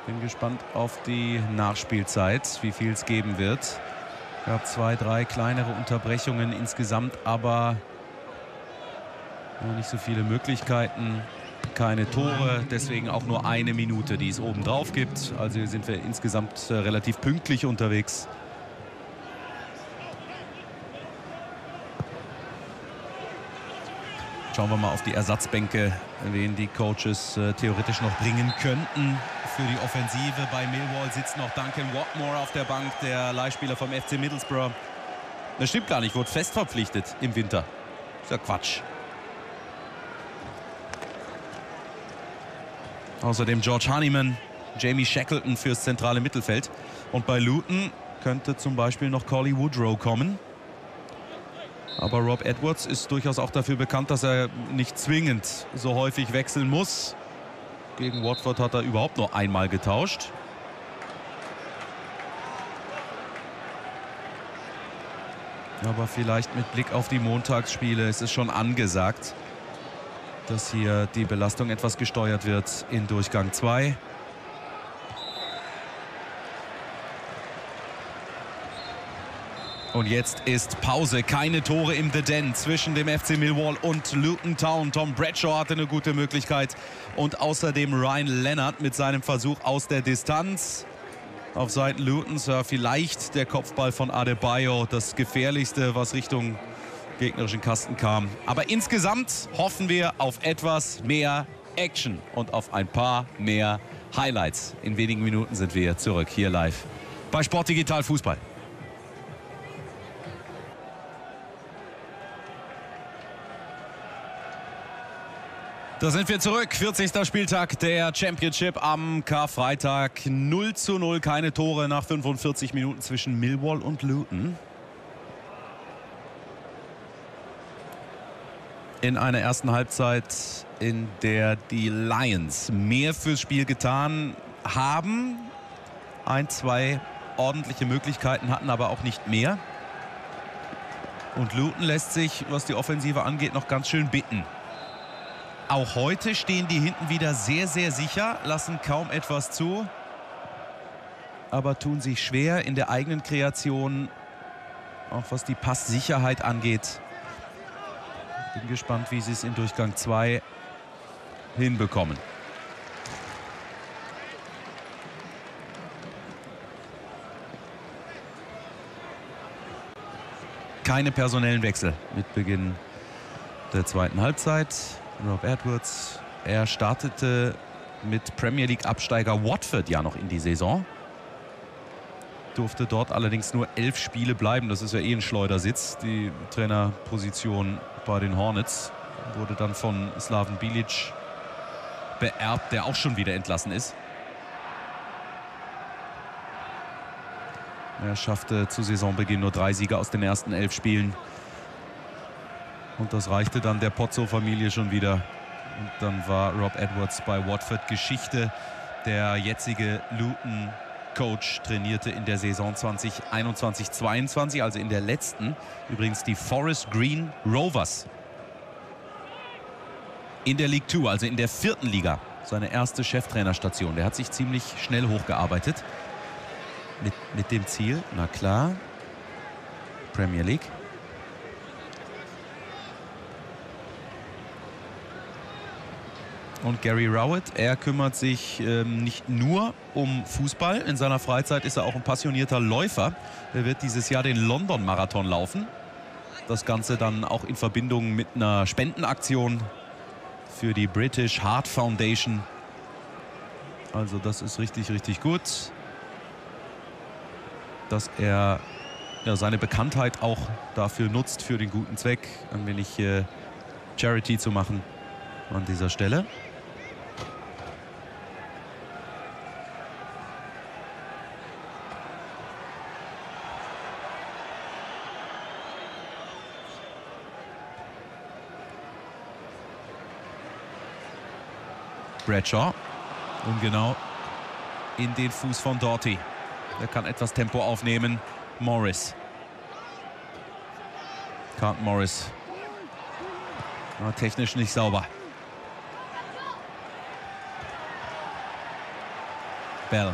Bin gespannt auf die Nachspielzeit, wie viel es geben wird. Es gab 2, 3 kleinere Unterbrechungen insgesamt, aber nicht so viele Möglichkeiten. Keine Tore, deswegen auch nur 1 Minute, die es obendrauf gibt. Also sind wir insgesamt relativ pünktlich unterwegs. Schauen wir mal auf die Ersatzbänke, wen die Coaches theoretisch noch bringen könnten für die Offensive. Bei Millwall sitzt noch Duncan Watmore auf der Bank, der Leihspieler vom FC Middlesbrough. Das stimmt gar nicht, wurde fest verpflichtet im Winter. Ist ja Quatsch. Außerdem George Honeyman, Jamie Shackleton fürs zentrale Mittelfeld. Und bei Luton könnte zum Beispiel noch Collie Woodrow kommen. Aber Rob Edwards ist durchaus auch dafür bekannt, dass er nicht zwingend so häufig wechseln muss. Gegen Watford hat er überhaupt nur einmal getauscht. Aber vielleicht mit Blick auf die Montagsspiele ist es schon angesagt, dass hier die Belastung etwas gesteuert wird in Durchgang 2. Und jetzt ist Pause, keine Tore im The Den zwischen dem FC Millwall und Luton Town. Tom Bradshaw hatte eine gute Möglichkeit und außerdem Ryan Leonard mit seinem Versuch aus der Distanz. Auf Seiten Lutons vielleicht der Kopfball von Adebayo, das gefährlichste, was Richtung gegnerischen Kasten kam. Aber insgesamt hoffen wir auf etwas mehr Action und auf ein paar mehr Highlights. In wenigen Minuten sind wir zurück hier live bei Sport Digital Fußball. Da sind wir zurück. 40. Spieltag der Championship am Karfreitag. 0:0, keine Tore nach 45 Minuten zwischen Millwall und Luton. In einer ersten Halbzeit, in der die Lions mehr fürs Spiel getan haben. 1, 2 ordentliche Möglichkeiten hatten, aber auch nicht mehr. Und Luton lässt sich, was die Offensive angeht, noch ganz schön bitten. Auch heute stehen die hinten wieder sehr, sehr sicher, lassen kaum etwas zu, aber tun sich schwer in der eigenen Kreation, auch was die Passsicherheit angeht. Bin gespannt, wie sie es in Durchgang 2 hinbekommen. Keine personellen Wechsel mit Beginn der zweiten Halbzeit. Rob Edwards, er startete mit Premier League Absteiger Watford ja noch in die Saison. Durfte dort allerdings nur 11 Spiele bleiben. Das ist ja eh ein Schleudersitz. Die Trainerposition bei den Hornets wurde dann von Slaven Bilic beerbt, der auch schon wieder entlassen ist. Er schaffte zu Saisonbeginn nur 3 Siege aus den ersten 11 Spielen. Und das reichte dann der Pozzo-Familie schon wieder. Und dann war Rob Edwards bei Watford Geschichte. Der jetzige Luton-Coach trainierte in der Saison 2021-22, also in der letzten, übrigens die Forest Green Rovers. In der League 2, also in der 4. Liga, seine erste Cheftrainerstation. Der hat sich ziemlich schnell hochgearbeitet. Mit dem Ziel, na klar, Premier League. Und Gary Rowett, er kümmert sich nicht nur um Fußball. In seiner Freizeit ist er auch ein passionierter Läufer. Er wird dieses Jahr den London-Marathon laufen. Das Ganze dann auch in Verbindung mit einer Spendenaktion für die British Heart Foundation. Also das ist richtig, richtig gut, dass er seine Bekanntheit auch dafür nutzt, für den guten Zweck, ein wenig Charity zu machen an dieser Stelle. Bradshaw, ungenau in den Fuß von Doughty. Er kann etwas Tempo aufnehmen. Morris. Carlton Morris. Ja, technisch nicht sauber. Bell.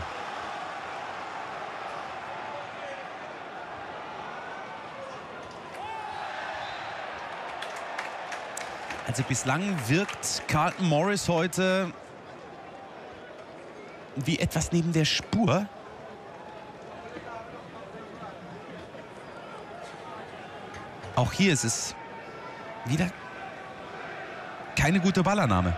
Also bislang wirkt Carlton Morris heute wie etwas neben der Spur. Auch hier ist es wieder keine gute Ballannahme.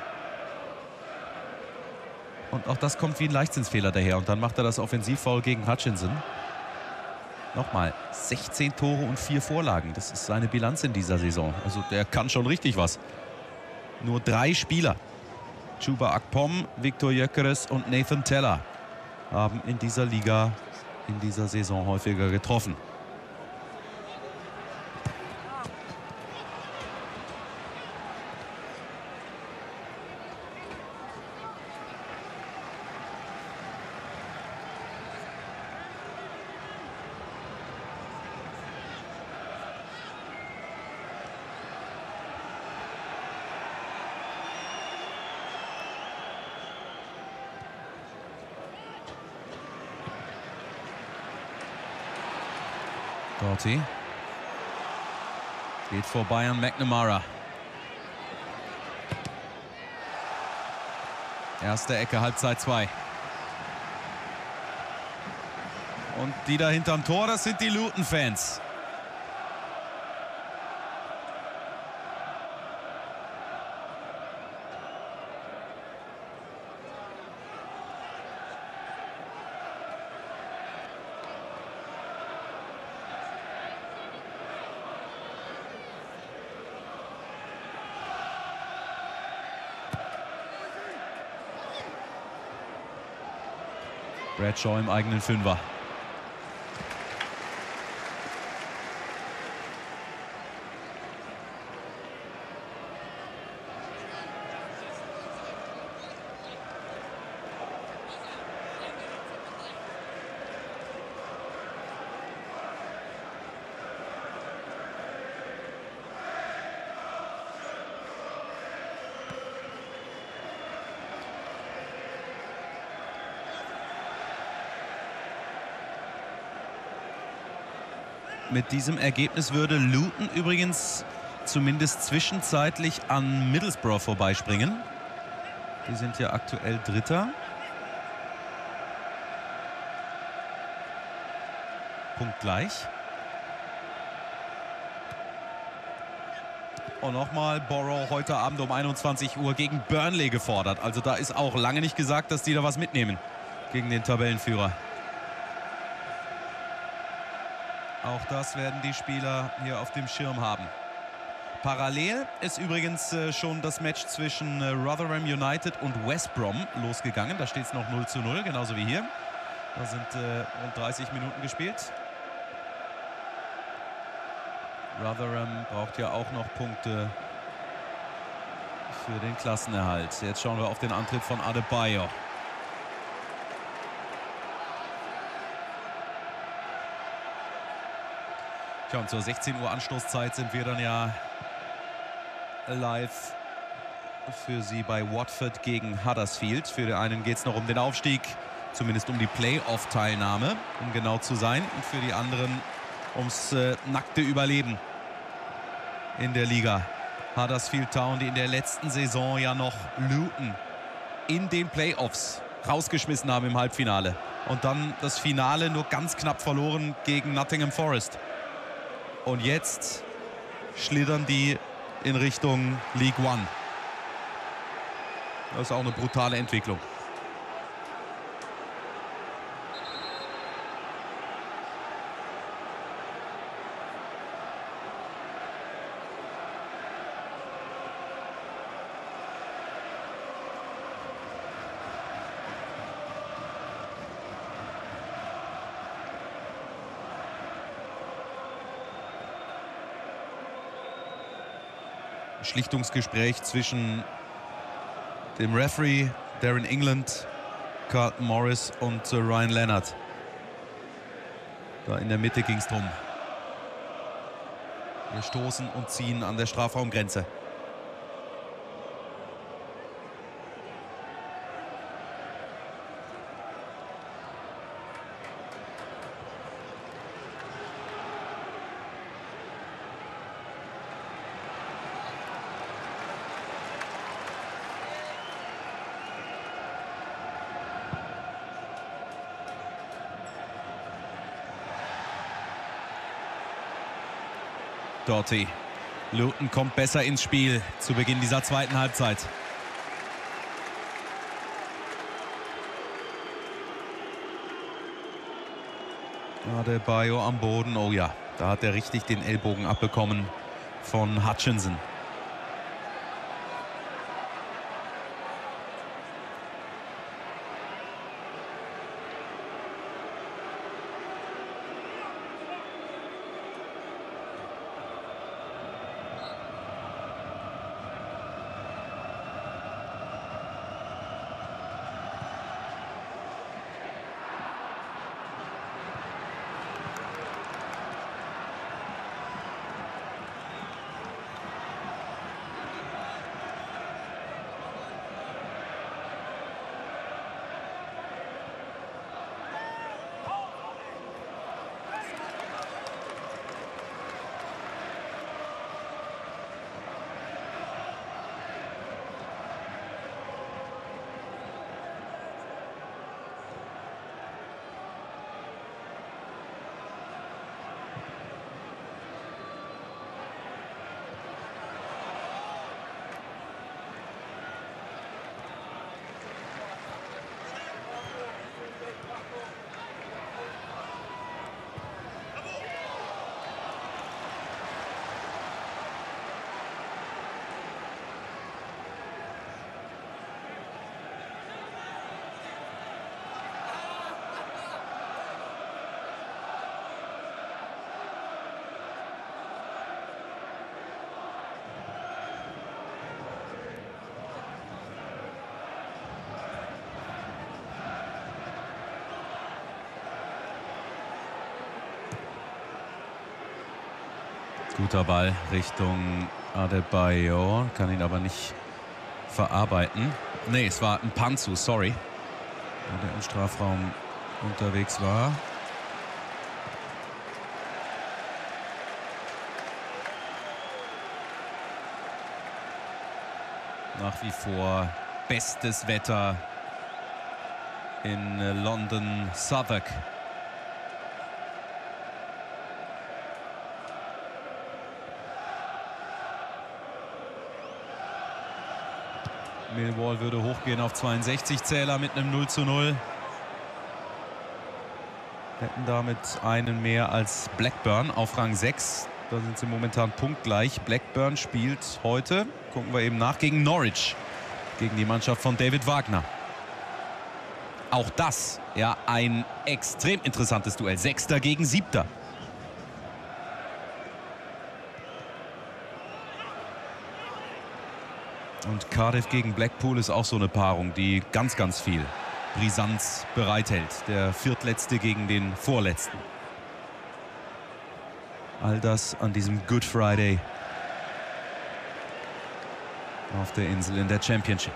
Und auch das kommt wie ein Leichtsinnsfehler daher. Und dann macht er das Offensivfoul gegen Hutchinson. Nochmal, 16 Tore und 4 Vorlagen. Das ist seine Bilanz in dieser Saison. Also der kann schon richtig was. Nur 3 Spieler, Chuba Akpom, Viktor Gyökeres und Nathan Teller, haben in dieser Liga, in dieser Saison häufiger getroffen. Doughty geht vorbei an McNamara. Erste Ecke, Halbzeit 2. Und die da hinterm Tor, das sind die Luton-Fans. Bradshaw im eigenen Fünfer. Mit diesem Ergebnis würde Luton übrigens zumindest zwischenzeitlich an Middlesbrough vorbeispringen. Die sind ja aktuell Dritter. Punktgleich. Und nochmal Borough heute Abend um 21 Uhr gegen Burnley gefordert. Also da ist auch lange nicht gesagt, dass die da was mitnehmen gegen den Tabellenführer. Auch das werden die Spieler hier auf dem Schirm haben. Parallel ist übrigens schon das Match zwischen Rotherham United und West Brom losgegangen. Da steht es noch 0:0, genauso wie hier. Da sind rund 30 Minuten gespielt. Rotherham braucht ja auch noch Punkte für den Klassenerhalt. Jetzt schauen wir auf den Antritt von Adebayor. Tja, und zur 16 Uhr Anstoßzeit sind wir dann ja live für Sie bei Watford gegen Huddersfield. Für den einen geht es noch um den Aufstieg, zumindest um die Playoff-Teilnahme, um genau zu sein. Und für die anderen ums nackte Überleben in der Liga. Huddersfield Town, die in der letzten Saison ja noch Luton in den Playoffs rausgeschmissen haben im Halbfinale. Und dann das Finale nur ganz knapp verloren gegen Nottingham Forest. Und jetzt schlittern die in Richtung League One. Das ist auch eine brutale Entwicklung. Schlichtungsgespräch zwischen dem Referee Darren England, Carlton Morris und Ryan Leonard. Da in der Mitte ging es drum. Wir stoßen und ziehen an der Strafraumgrenze. Doughty. Luton kommt besser ins Spiel zu Beginn dieser zweiten Halbzeit. Adebayo am Boden. Oh ja, da hat er richtig den Ellbogen abbekommen von Hutchinson. Guter Ball Richtung Adebayo, kann ihn aber nicht verarbeiten. Nee, es war ein Panzu, sorry, der im Strafraum unterwegs war. Nach wie vor bestes Wetter in London, Southwark. Millwall würde hochgehen auf 62 Zähler mit einem 0:0. Hätten damit einen mehr als Blackburn auf Rang 6. Da sind sie momentan punktgleich. Blackburn spielt heute, gucken wir eben nach, gegen Norwich. Gegen die Mannschaft von David Wagner. Auch das ja ein extrem interessantes Duell. Sechster gegen Siebter. Und Cardiff gegen Blackpool ist auch so eine Paarung, die ganz, ganz viel Brisanz bereithält. Der Viertletzte gegen den Vorletzten. All das an diesem Good Friday auf der Insel in der Championship.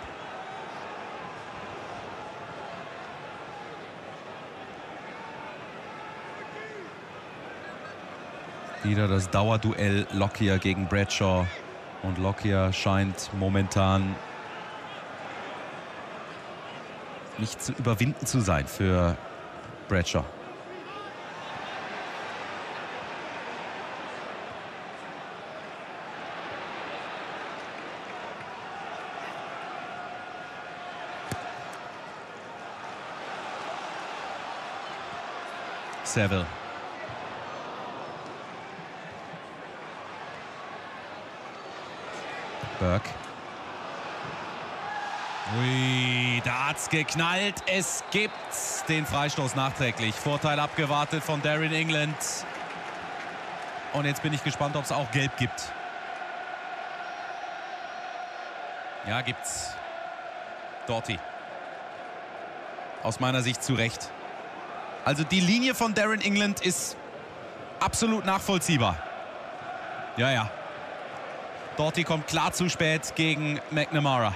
Wieder das Dauerduell Lockyer gegen Bradshaw. Und Lockyer scheint momentan nicht zu überwinden zu sein für Bradshaw. Seville. Burke. Ui, da hat's geknallt. Es gibt den Freistoß nachträglich. Vorteil abgewartet von Darren England. Und jetzt bin ich gespannt, ob es auch Gelb gibt. Ja, gibt's. Doughty. Aus meiner Sicht zu Recht. Also die Linie von Darren England ist absolut nachvollziehbar. Ja, ja. Doughty kommt klar zu spät gegen McNamara.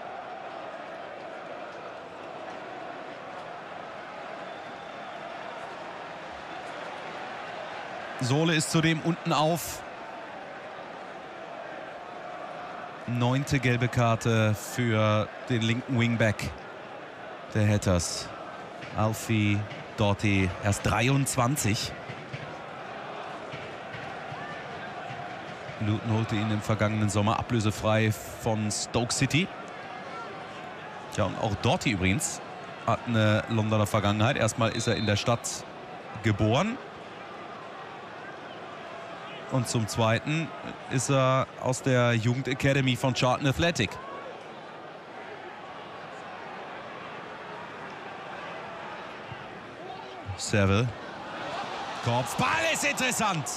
Sohle ist zudem unten auf. 9. gelbe Karte für den linken Wingback der Hatters. Alfie Doughty, erst 23. Luton holte ihn im vergangenen Sommer ablösefrei von Stoke City. Ja, und auch Doughty übrigens hat eine Londoner Vergangenheit. Erstmal ist er in der Stadt geboren. Und zum Zweiten ist er aus der Jugendacademy von Charlton Athletic. Saville. Kopfball ist interessant.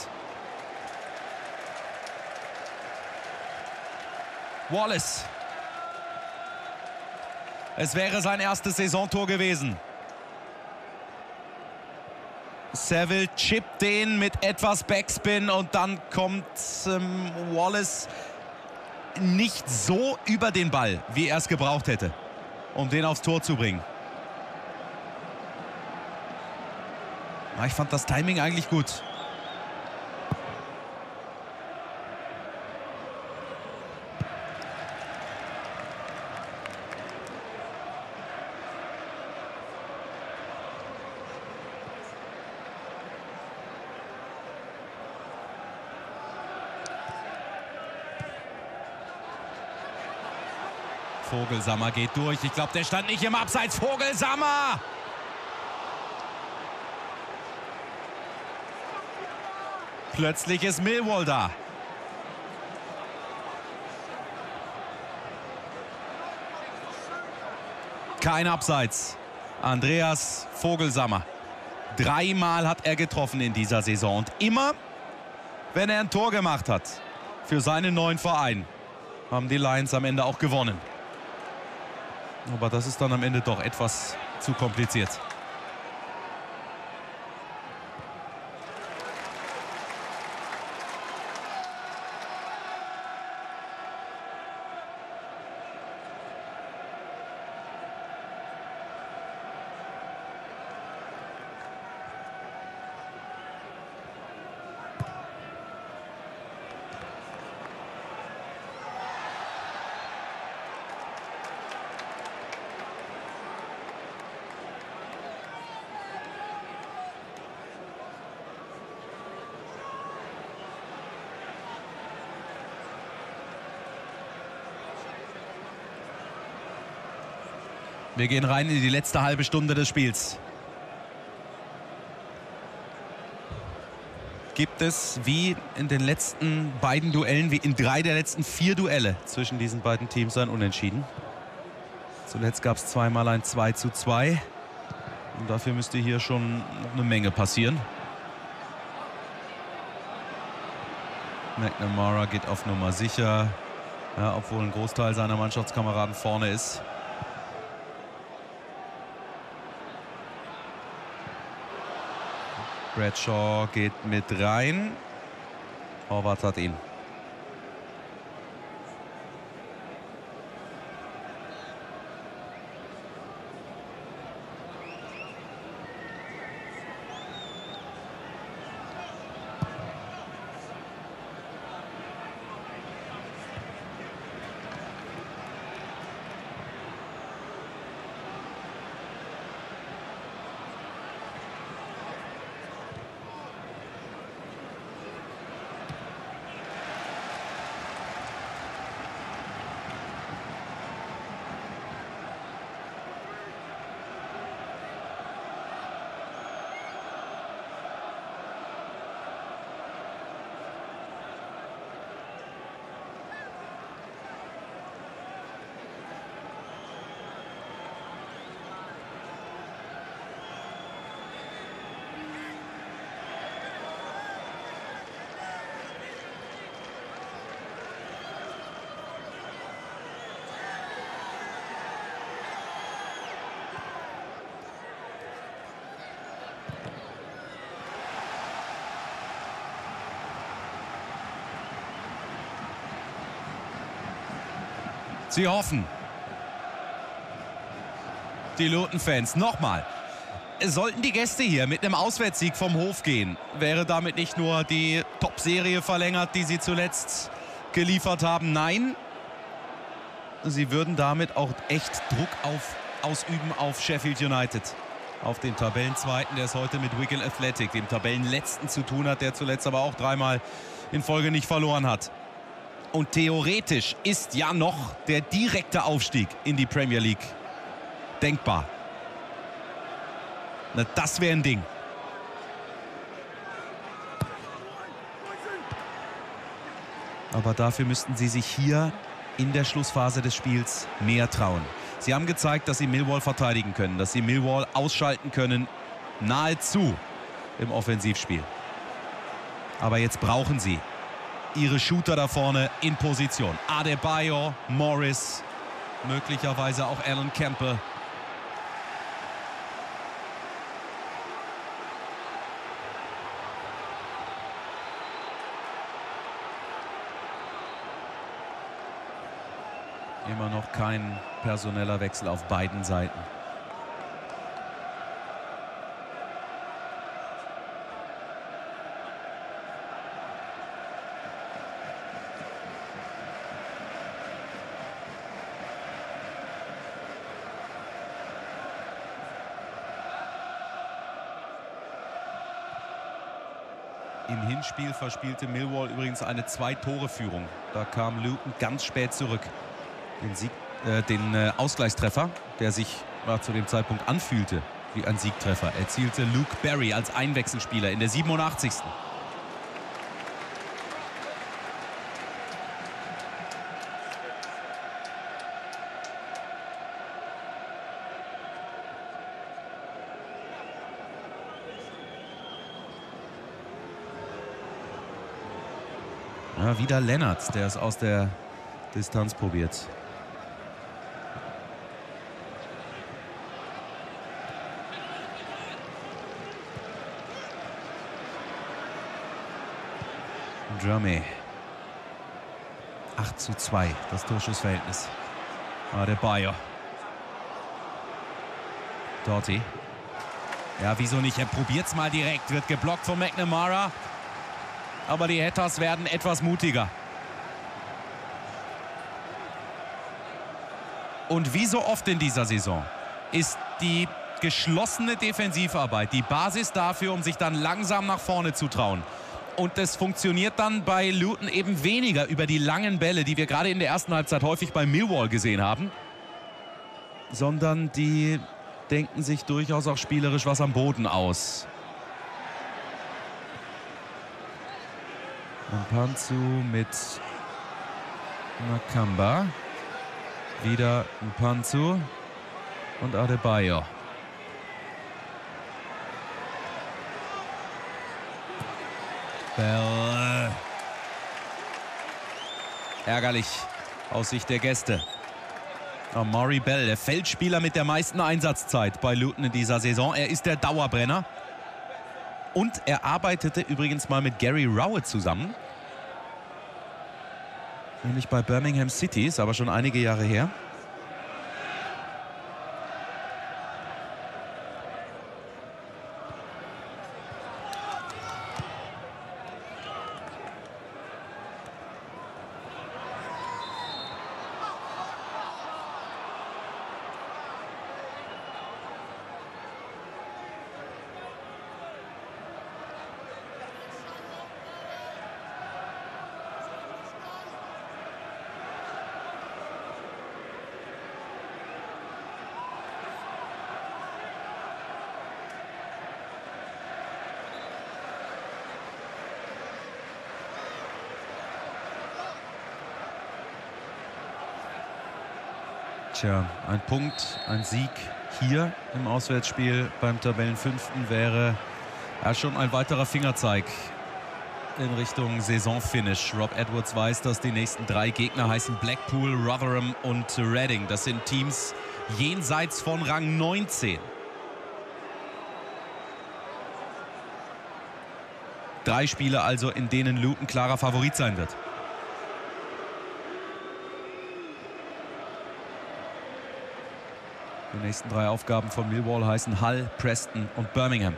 Wallace. Es wäre sein erstes Saisontor gewesen. Saville chippt den mit etwas Backspin und dann kommt Wallace nicht so über den Ball, wie er es gebraucht hätte, um den aufs Tor zu bringen. Ich fand das Timing eigentlich gut. Vogelsammer geht durch. Ich glaube, der stand nicht im Abseits. Vogelsammer! Plötzlich ist Millwall da. Kein Abseits. Andreas Vogelsammer. 3-mal hat er getroffen in dieser Saison. Und immer, wenn er ein Tor gemacht hat für seinen neuen Verein, haben die Lions am Ende auch gewonnen. Aber das ist dann am Ende doch etwas zu kompliziert. Wir gehen rein in die letzte halbe Stunde des Spiels. Gibt es wie in den letzten beiden Duellen, wie in 3 der letzten 4 Duelle zwischen diesen beiden Teams ein Unentschieden. Zuletzt gab es zweimal ein 2:2. Und dafür müsste hier schon eine Menge passieren. McNamara geht auf Nummer sicher, ja, obwohl ein Großteil seiner Mannschaftskameraden vorne ist. Bradshaw geht mit rein. Horvath hat ihn. Sie hoffen. Die Luton-Fans nochmal. Sollten die Gäste hier mit einem Auswärtssieg vom Hof gehen, wäre damit nicht nur die Top-Serie verlängert, die sie zuletzt geliefert haben. Nein, sie würden damit auch echt Druck ausüben auf Sheffield United. Auf den Tabellenzweiten, der es heute mit Wigan Athletic, dem Tabellenletzten, zu tun hat, der zuletzt aber auch 3-mal in Folge nicht verloren hat. Und theoretisch ist ja noch der direkte Aufstieg in die Premier League denkbar. Na, das wäre ein Ding. Aber dafür müssten sie sich hier in der Schlussphase des Spiels mehr trauen. Sie haben gezeigt, dass sie Millwall verteidigen können, dass sie Millwall ausschalten können, nahezu im Offensivspiel. Aber jetzt brauchen sie ihre Shooter da vorne in Position. Adebayor, Morris, möglicherweise auch Alan Campbell. Immer noch kein personeller Wechsel auf beiden Seiten. Im Hinspiel verspielte Millwall übrigens eine 2-Tore-Führung. Da kam Luton ganz spät zurück. Den Ausgleichstreffer, der sich zu dem Zeitpunkt anfühlte wie ein Siegtreffer, erzielte Luke Barry als Einwechselspieler in der 87. Ja, wieder Lennart, der es aus der Distanz probiert. Drummey. 8:2, das Torschussverhältnis. Adebayor. Doughty. Ja, wieso nicht? Er probiert's mal direkt. Wird geblockt von McNamara. Aber die Hatters werden etwas mutiger. Und wie so oft in dieser Saison ist die geschlossene Defensivarbeit die Basis dafür, um sich dann langsam nach vorne zu trauen. Und das funktioniert dann bei Luton eben weniger über die langen Bälle, die wir gerade in der ersten Halbzeit häufig bei Millwall gesehen haben. Sondern die denken sich durchaus auch spielerisch was am Boden aus. Mpanzu mit Nakamba. Wieder Mpanzu und Adebayor. Bell. Ärgerlich aus Sicht der Gäste. Amari Bell, der Feldspieler mit der meisten Einsatzzeit bei Luton in dieser Saison. Er ist der Dauerbrenner. Und er arbeitete übrigens mal mit Gary Rowett zusammen. Nämlich bei Birmingham City, ist aber schon einige Jahre her. Tja, ein Punkt, ein Sieg hier im Auswärtsspiel beim Tabellenfünften wäre ja schon ein weiterer Fingerzeig in Richtung Saisonfinish. Rob Edwards weiß, dass die nächsten 3 Gegner heißen Blackpool, Rotherham und Reading. Das sind Teams jenseits von Rang 19. 3 Spiele also, in denen Luton klarer Favorit sein wird. Die nächsten 3 Aufgaben von Millwall heißen Hull, Preston und Birmingham.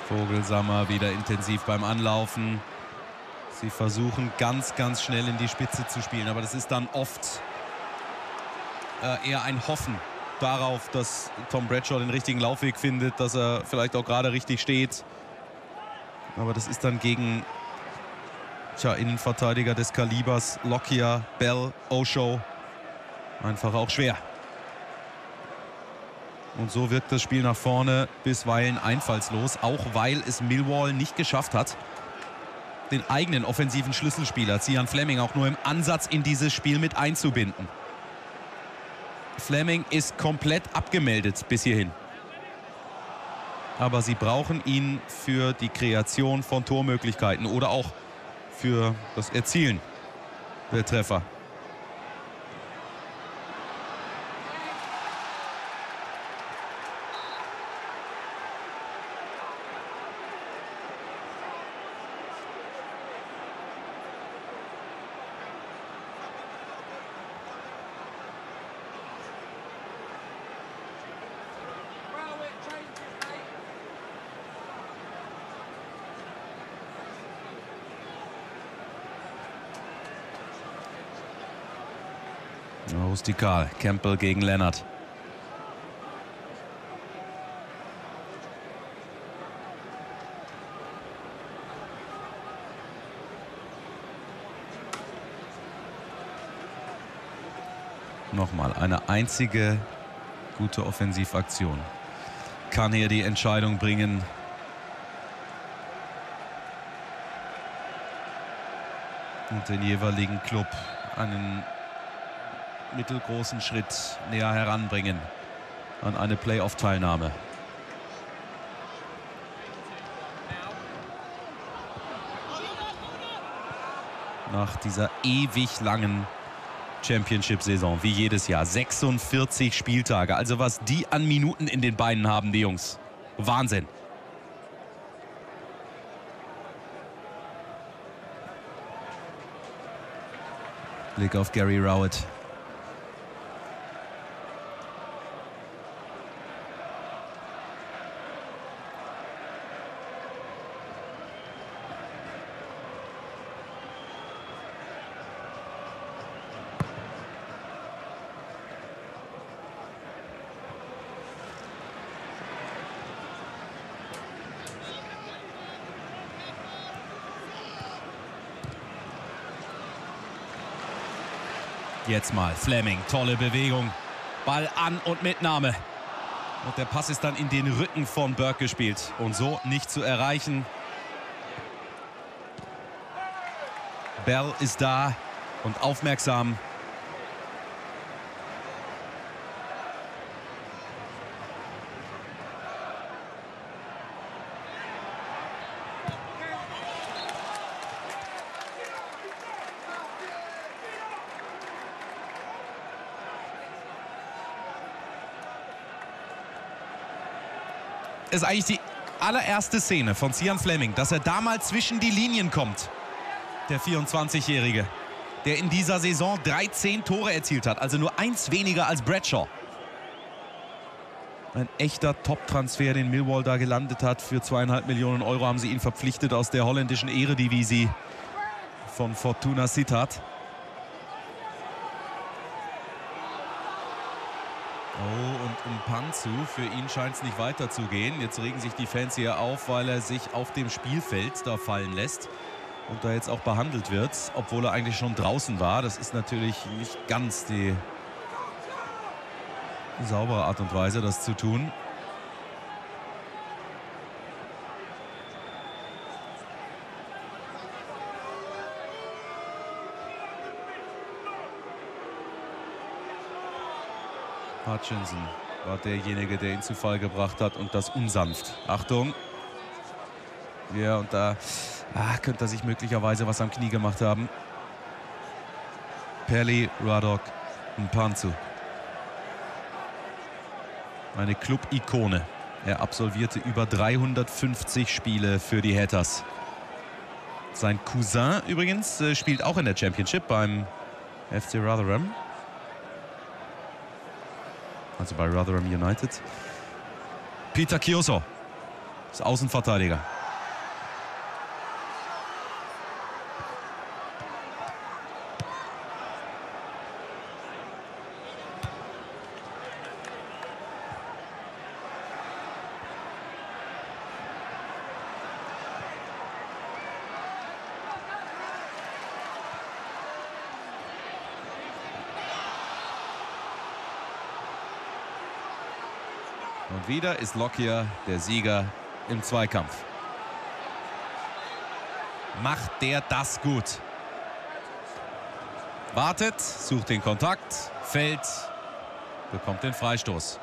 Vogelsammer wieder intensiv beim Anlaufen. Sie versuchen ganz, ganz schnell in die Spitze zu spielen, aber das ist dann oft eher ein Hoffen darauf, dass Tom Bradshaw den richtigen Laufweg findet, dass er vielleicht auch gerade richtig steht. Aber das ist dann gegen Innenverteidiger des Kalibers Lockyer, Bell, Osho einfach auch schwer. Und so wirkt das Spiel nach vorne bisweilen einfallslos, auch weil es Millwall nicht geschafft hat, den eigenen offensiven Schlüsselspieler Zian Flemming auch nur im Ansatz in dieses Spiel mit einzubinden. Flemming ist komplett abgemeldet bis hierhin. Aber sie brauchen ihn für die Kreation von Tormöglichkeiten oder auch für das Erzielen der Treffer. Rustikal, Campbell gegen Lennart. Nochmal eine einzige gute Offensivaktion. Kann hier die Entscheidung bringen. Und den jeweiligen Club einen mittelgroßen Schritt näher heranbringen an eine Playoff-Teilnahme. Nach dieser ewig langen Championship-Saison, wie jedes Jahr. 46 Spieltage. Also was die an Minuten in den Beinen haben, die Jungs. Wahnsinn. Blick auf Gary Rowett. Jetzt mal Flemming, tolle Bewegung, Ball an und Mitnahme. Und der Pass ist dann in den Rücken von Burke gespielt und so nicht zu erreichen. Bell ist da und aufmerksam. Ist eigentlich die allererste Szene von Zian Flemming, dass er da mal zwischen die Linien kommt. Der 24-Jährige, der in dieser Saison 13 Tore erzielt hat, also nur eins weniger als Bradshaw. Ein echter Top-Transfer, den Millwall da gelandet hat. Für 2,5 Millionen Euro haben sie ihn verpflichtet aus der holländischen Eredivisie von Fortuna Sittard. Oh, und Mpanzu, für ihn scheint es nicht weiterzugehen. Jetzt regen sich die Fans hier auf, weil er sich auf dem Spielfeld da fallen lässt und da jetzt auch behandelt wird, obwohl er eigentlich schon draußen war. Das ist natürlich nicht ganz die saubere Art und Weise, das zu tun. Hutchinson war derjenige, der ihn zu Fall gebracht hat und das unsanft. Achtung. Ja, und da könnte er sich möglicherweise was am Knie gemacht haben. Pelly, Radok, Mpanzu. Eine Club-Ikone. Er absolvierte über 350 Spiele für die Hatters. Sein Cousin übrigens spielt auch in der Championship beim FC Rotherham. Also bei Rotherham United. Peter Kioso. ist Außenverteidiger. Und wieder ist Lockyer der Sieger im Zweikampf. Macht der das gut? Wartet, sucht den Kontakt, fällt, bekommt den Freistoß.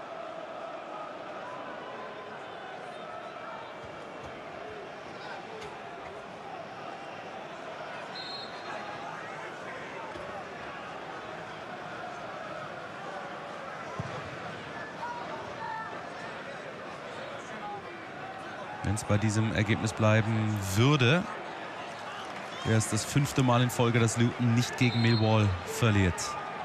Wenn es bei diesem Ergebnis bleiben würde, wäre es das 5. Mal in Folge, dass Luton nicht gegen Millwall verliert.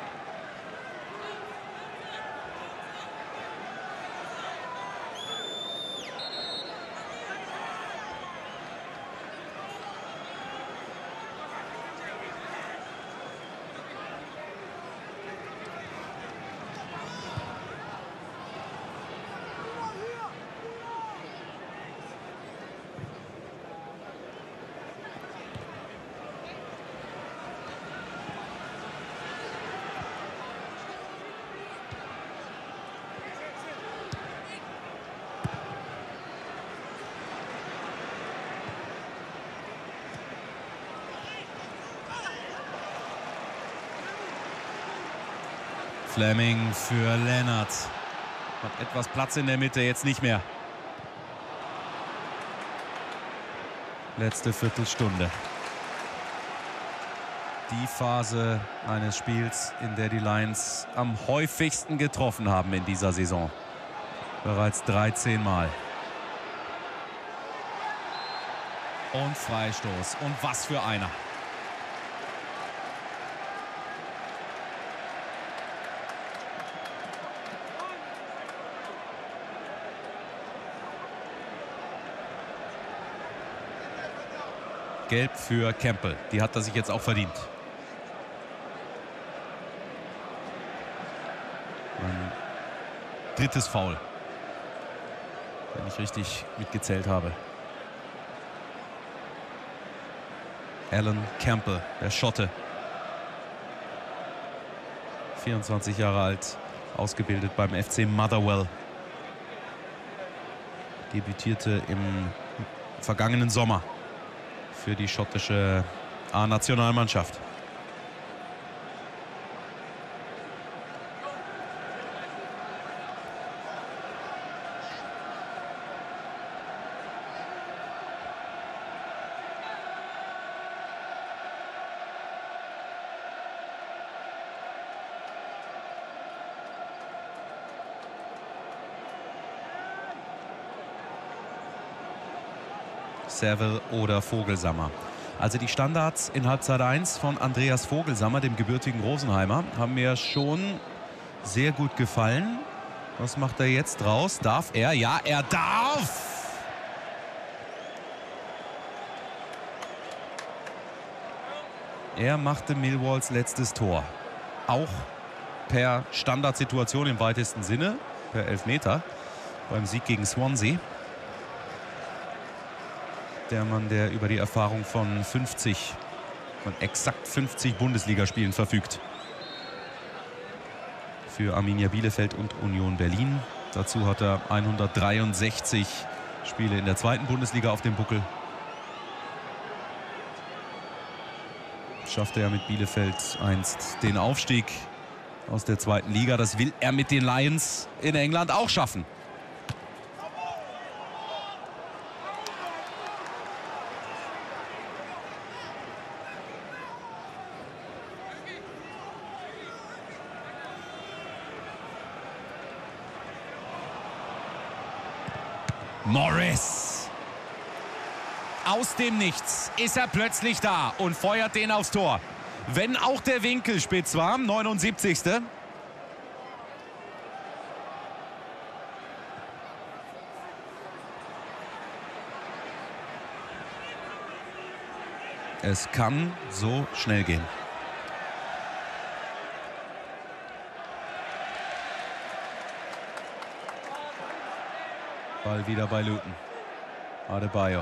Fleming für Lennart. Hat etwas Platz in der Mitte, jetzt nicht mehr. Letzte Viertelstunde. Die Phase eines Spiels, in der die Lions am häufigsten getroffen haben in dieser Saison. Bereits 13 Mal. Und Freistoß. Und was für einer. Gelb für Campbell. Die hat er sich jetzt auch verdient. Ein drittes Foul. Wenn ich richtig mitgezählt habe. Alan Campbell, der Schotte. 24 Jahre alt, ausgebildet beim FC Motherwell. Debütierte im vergangenen Sommer für die schottische A-Nationalmannschaft. Saville oder Vogelsammer. Also die Standards in Halbzeit 1 von Andreas Vogelsammer, dem gebürtigen Rosenheimer, haben mir schon sehr gut gefallen. Was macht er jetzt draus? Darf er? Ja, er darf! Er machte Millwalls letztes Tor. Auch per Standardsituation im weitesten Sinne, per Elfmeter, beim Sieg gegen Swansea. Der Mann, der über die Erfahrung von exakt 50 Bundesligaspielen verfügt. Für Arminia Bielefeld und Union Berlin. Dazu hat er 163 Spiele in der zweiten Bundesliga auf dem Buckel. Schaffte er mit Bielefeld einst den Aufstieg aus der zweiten Liga. Das will er mit den Lions in England auch schaffen. Morris. Aus dem Nichts ist er plötzlich da und feuert den aufs Tor. Wenn auch der Winkel spitz war, 79. Es kann so schnell gehen. Ball wieder bei Luton. Adebayo.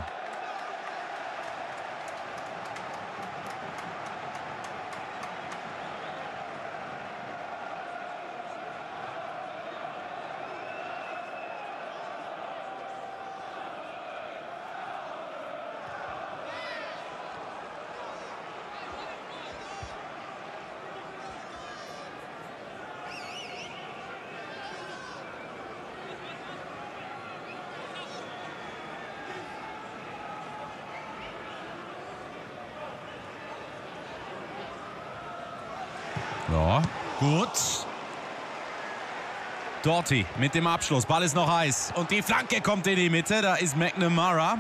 Ja, gut. Doughty mit dem Abschluss. Ball ist noch heiß. Und die Flanke kommt in die Mitte. Da ist McNamara.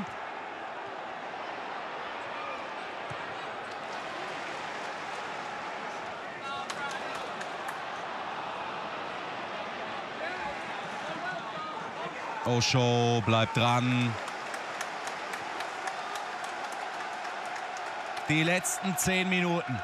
Osho bleibt dran. Die letzten 10 Minuten.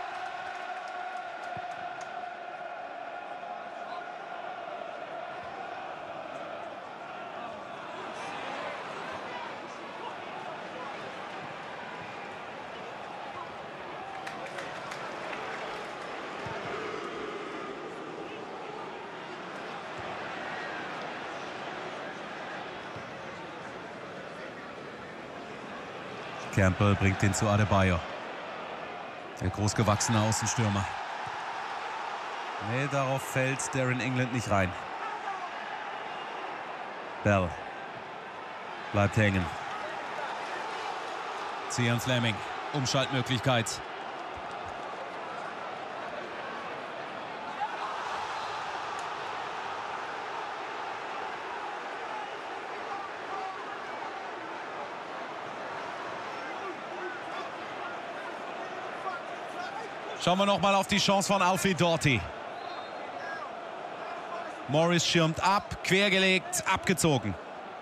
Campbell bringt den zu Adebayo. Der großgewachsene Außenstürmer. Nee, darauf fällt Darren England nicht rein. Bell bleibt hängen. Zian Fleming, Umschaltmöglichkeit. Schauen wir noch mal auf die Chance von Alfie Doughty. Morris schirmt ab, quergelegt, abgezogen.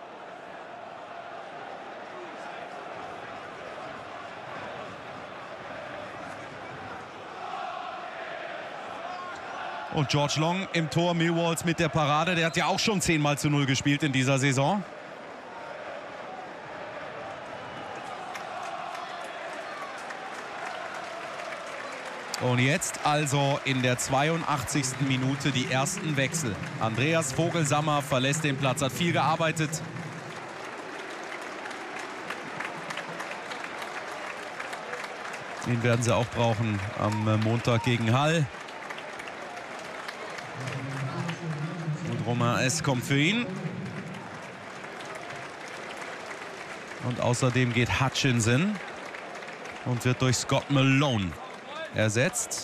Und George Long im Tor, Millwalls mit der Parade. Der hat ja auch schon 10-mal-0 gespielt in dieser Saison. Und jetzt also in der 82. Minute die ersten Wechsel. Andreas Vogelsammer verlässt den Platz, hat viel gearbeitet. Den werden sie auch brauchen am Montag gegen Hull. Und Romain S. kommt für ihn. Und außerdem geht Hutchinson und wird durch Scott Malone ersetzt.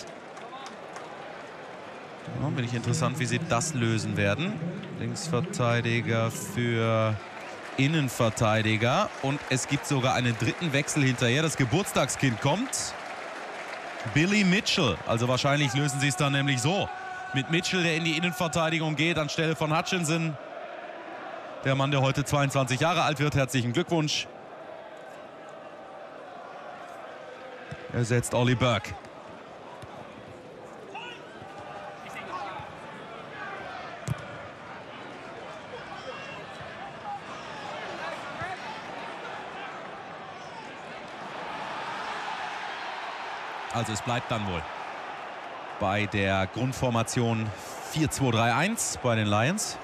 Ja, bin ich interessant, wie sie das lösen werden. Linksverteidiger für Innenverteidiger. Und es gibt sogar einen dritten Wechsel hinterher. Das Geburtstagskind kommt. Billy Mitchell. Also wahrscheinlich lösen sie es dann nämlich so. Mit Mitchell, der in die Innenverteidigung geht, anstelle von Hutchinson. Der Mann, der heute 22 Jahre alt wird. Herzlichen Glückwunsch. Ersetzt Ollie Burke. Also es bleibt dann wohl bei der Grundformation 4-2-3-1 bei den Lions.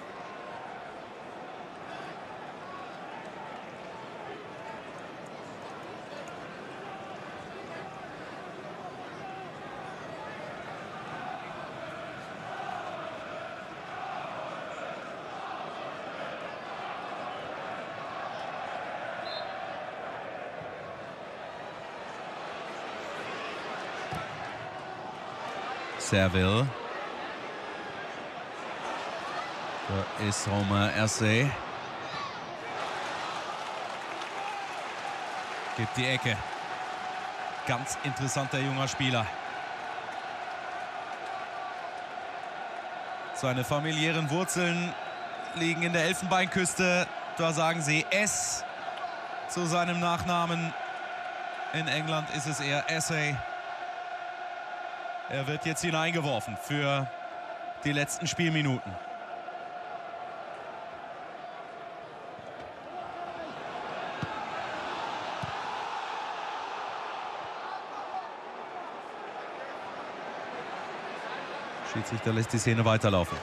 Serville. Da ist Romain Hersey. Gibt die Ecke. Ganz interessanter junger Spieler. Seine familiären Wurzeln liegen in der Elfenbeinküste. Da sagen sie S zu seinem Nachnamen. In England ist es eher Essay. Er wird jetzt hineingeworfen für die letzten Spielminuten. Schiedsrichter lässt die Szene weiterlaufen.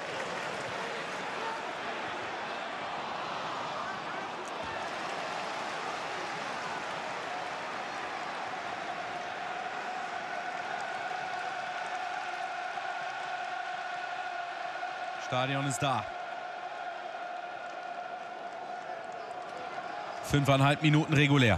Stadion ist da. 5,5 Minuten regulär.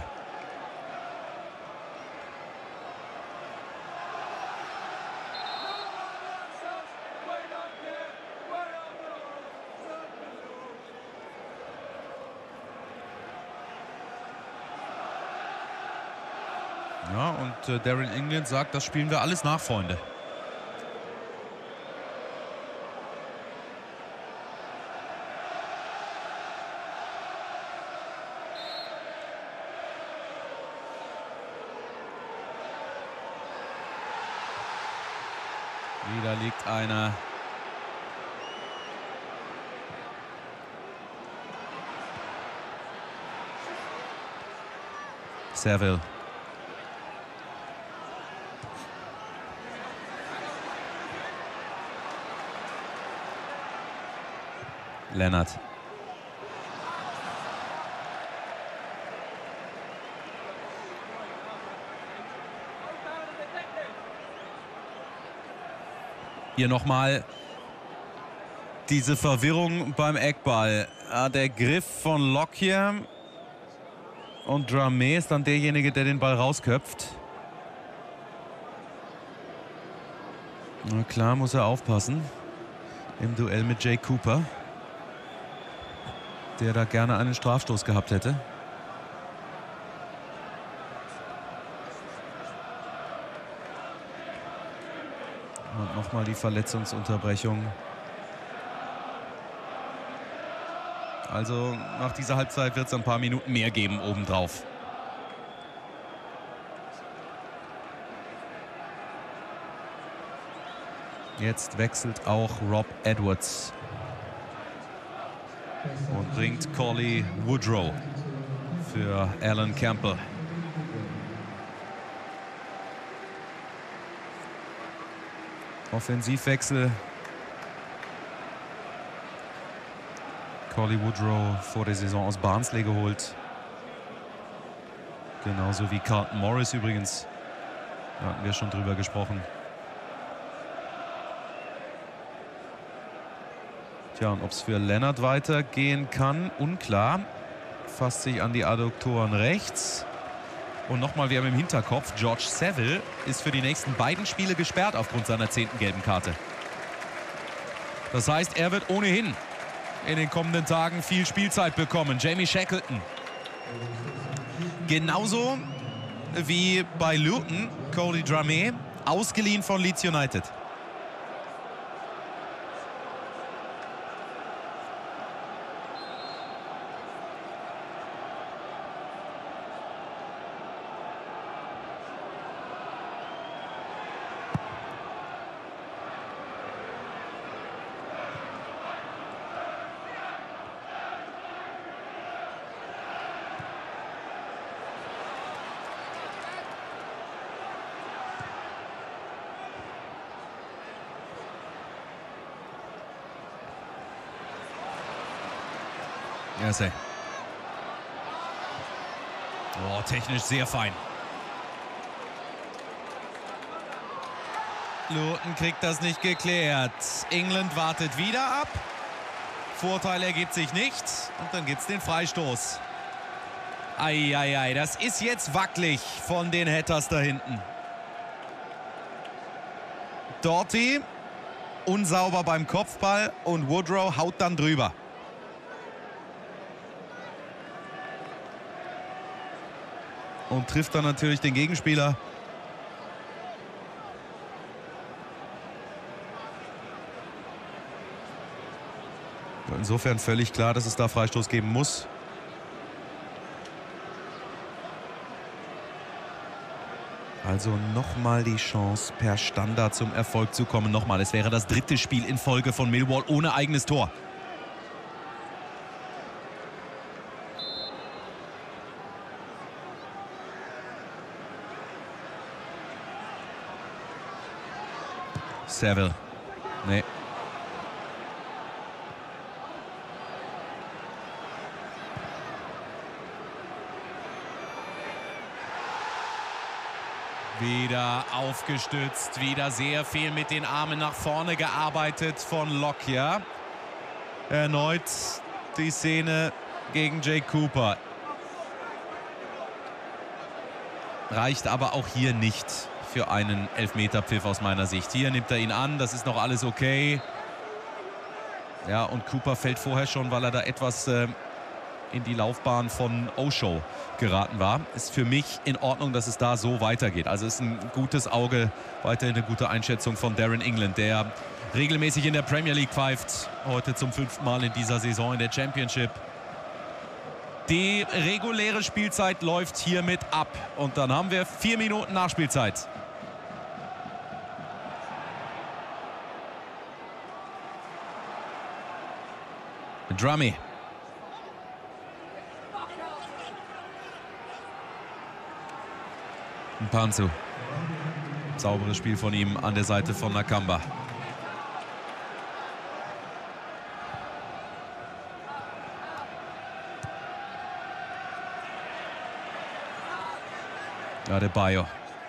Ja, und Darren England sagt, das spielen wir alles nach, Freunde. Wieder liegt einer. Seville. Lennart. Hier nochmal diese Verwirrung beim Eckball. Der Griff von Lockyer und Dramé ist dann derjenige, der den Ball rausköpft. Na klar, muss er aufpassen im Duell mit Jake Cooper, der da gerne einen Strafstoß gehabt hätte. Und nochmal die Verletzungsunterbrechung. Also nach dieser Halbzeit wird es ein paar Minuten mehr geben obendrauf. Jetzt wechselt auch Rob Edwards und bringt Cauley Woodrow für Alan Campbell. Offensivwechsel. Cauley Woodrow vor der Saison aus Barnsley geholt. Genauso wie Carlton Morris übrigens. Da hatten wir schon drüber gesprochen. Tja, und ob es für Lennart weitergehen kann, unklar. Fasst sich an die Adduktoren rechts. Und nochmal, wir haben im Hinterkopf, George Seville ist für die nächsten beiden Spiele gesperrt aufgrund seiner 10. gelben Karte. Das heißt, er wird ohnehin in den kommenden Tagen viel Spielzeit bekommen. Jamie Shackleton. Genauso wie bei Luton, Cody Dramé, ausgeliehen von Leeds United. Oh, technisch sehr fein. Luton kriegt das nicht geklärt. England wartet wieder ab. Vorteil ergibt sich nicht. Und dann gibt es den Freistoß. Eieiei, das ist jetzt wackelig von den Hatters da hinten. Doughty unsauber beim Kopfball und Woodrow haut dann drüber. Und trifft dann natürlich den Gegenspieler. Insofern völlig klar, dass es da Freistoß geben muss. Also nochmal die Chance, per Standard zum Erfolg zu kommen. Nochmal, es wäre das 3. Spiel in Folge von Millwall ohne eigenes Tor. Saville. Nee. Wieder aufgestützt, wieder sehr viel mit den Armen nach vorne gearbeitet von Lockyer. Erneut die Szene gegen Jake Cooper. Reicht aber auch hier nicht für einen Elfmeterpfiff aus meiner Sicht. Hier nimmt er ihn an, das ist noch alles okay. Ja, und Cooper fällt vorher schon, weil er da etwas in die Laufbahn von Osho geraten war. Ist für mich in Ordnung, dass es da so weitergeht. Also ist ein gutes Auge, weiterhin eine gute Einschätzung von Darren England, der regelmäßig in der Premier League pfeift. Heute zum 5. Mal in dieser Saison in der Championship. Die reguläre Spielzeit läuft hiermit ab. Und dann haben wir 4 Minuten Nachspielzeit. Drummy. Mpanzu. Sauberes Spiel von ihm an der Seite von Nakamba. Adebayo.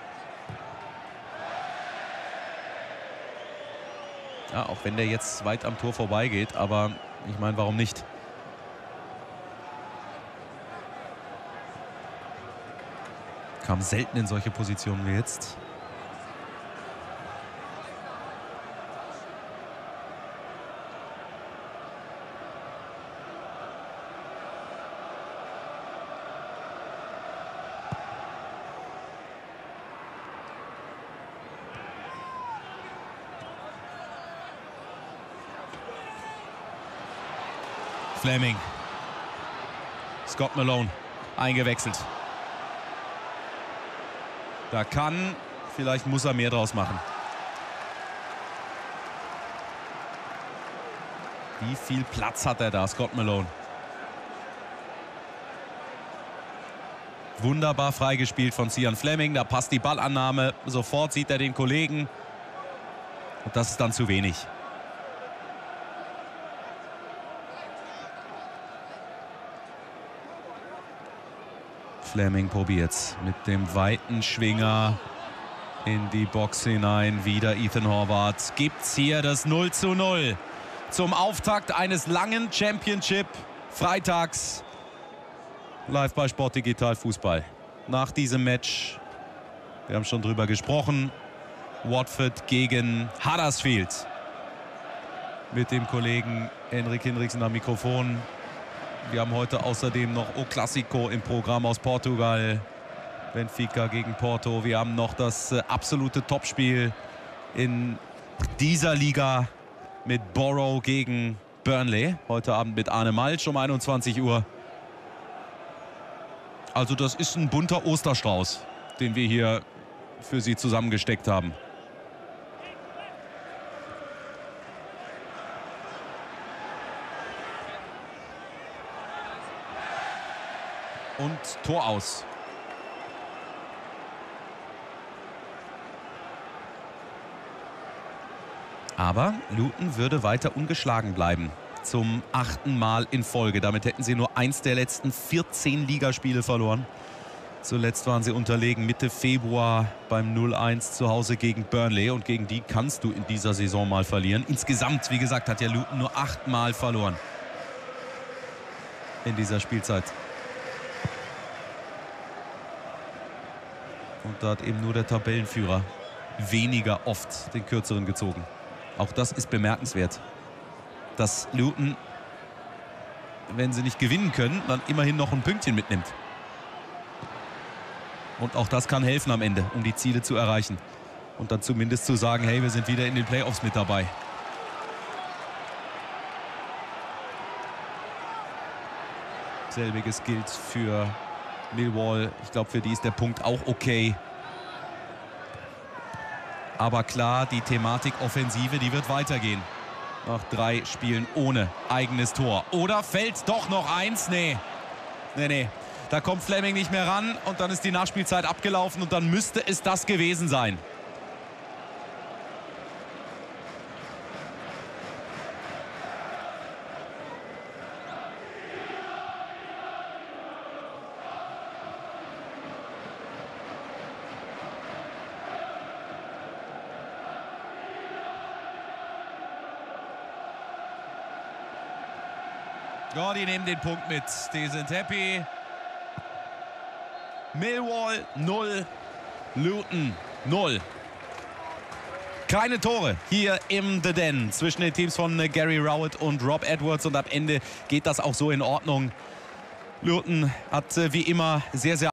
Ja, auch wenn der jetzt weit am Tor vorbeigeht, aber ich meine, warum nicht? Kam selten in solche Positionen wie jetzt. Fleming. Scott Malone eingewechselt. Da kann, vielleicht muss er mehr draus machen. Wie viel Platz hat er da, Scott Malone? Wunderbar freigespielt von Cian Fleming. Da passt die Ballannahme. Sofort sieht er den Kollegen. Und das ist dann zu wenig. Fleming probiert's mit dem weiten Schwinger in die Box hinein. Wieder Ethan Horvath. Gibt's hier das 0:0 zum Auftakt eines langen Championship-Freitags. Live bei Sport Digital Fußball. Nach diesem Match, wir haben schon drüber gesprochen, Watford gegen Huddersfield. Mit dem Kollegen Henrik Hinrichsen am Mikrofon. Wir haben heute außerdem noch O Clásico im Programm aus Portugal. Benfica gegen Porto. Wir haben noch das absolute Topspiel in dieser Liga mit Borough gegen Burnley. Heute Abend mit Arne Malsch um 21 Uhr. Also das ist ein bunter Osterstrauß, den wir hier für Sie zusammengesteckt haben. Und Tor aus. Aber Luton würde weiter ungeschlagen bleiben. Zum 8. Mal in Folge. Damit hätten sie nur eins der letzten 14 Ligaspiele verloren. Zuletzt waren sie unterlegen Mitte Februar beim 0:1 zu Hause gegen Burnley. Und gegen die kannst du in dieser Saison mal verlieren. Insgesamt, wie gesagt, hat ja Luton nur 8 Mal verloren in dieser Spielzeit. Und da hat eben nur der Tabellenführer weniger oft den kürzeren gezogen. Auch das ist bemerkenswert, dass Luton, wenn sie nicht gewinnen können, dann immerhin noch ein Pünktchen mitnimmt. Und auch das kann helfen am Ende, um die Ziele zu erreichen. Und dann zumindest zu sagen, hey, wir sind wieder in den Playoffs mit dabei. Selbiges gilt für Millwall. Ich glaube, für die ist der Punkt auch okay. Aber klar, die Thematik Offensive, die wird weitergehen. Nach 3 Spielen ohne eigenes Tor. Oder fällt doch noch eins? Nee. Da kommt Fleming nicht mehr ran und dann ist die Nachspielzeit abgelaufen und dann müsste es das gewesen sein. Ja, die nehmen den Punkt mit. Die sind happy. Millwall 0, Luton 0. Keine Tore hier im The Den zwischen den Teams von Gary Rowett und Rob Edwards. Und am Ende geht das auch so in Ordnung. Luton hat wie immer sehr, sehr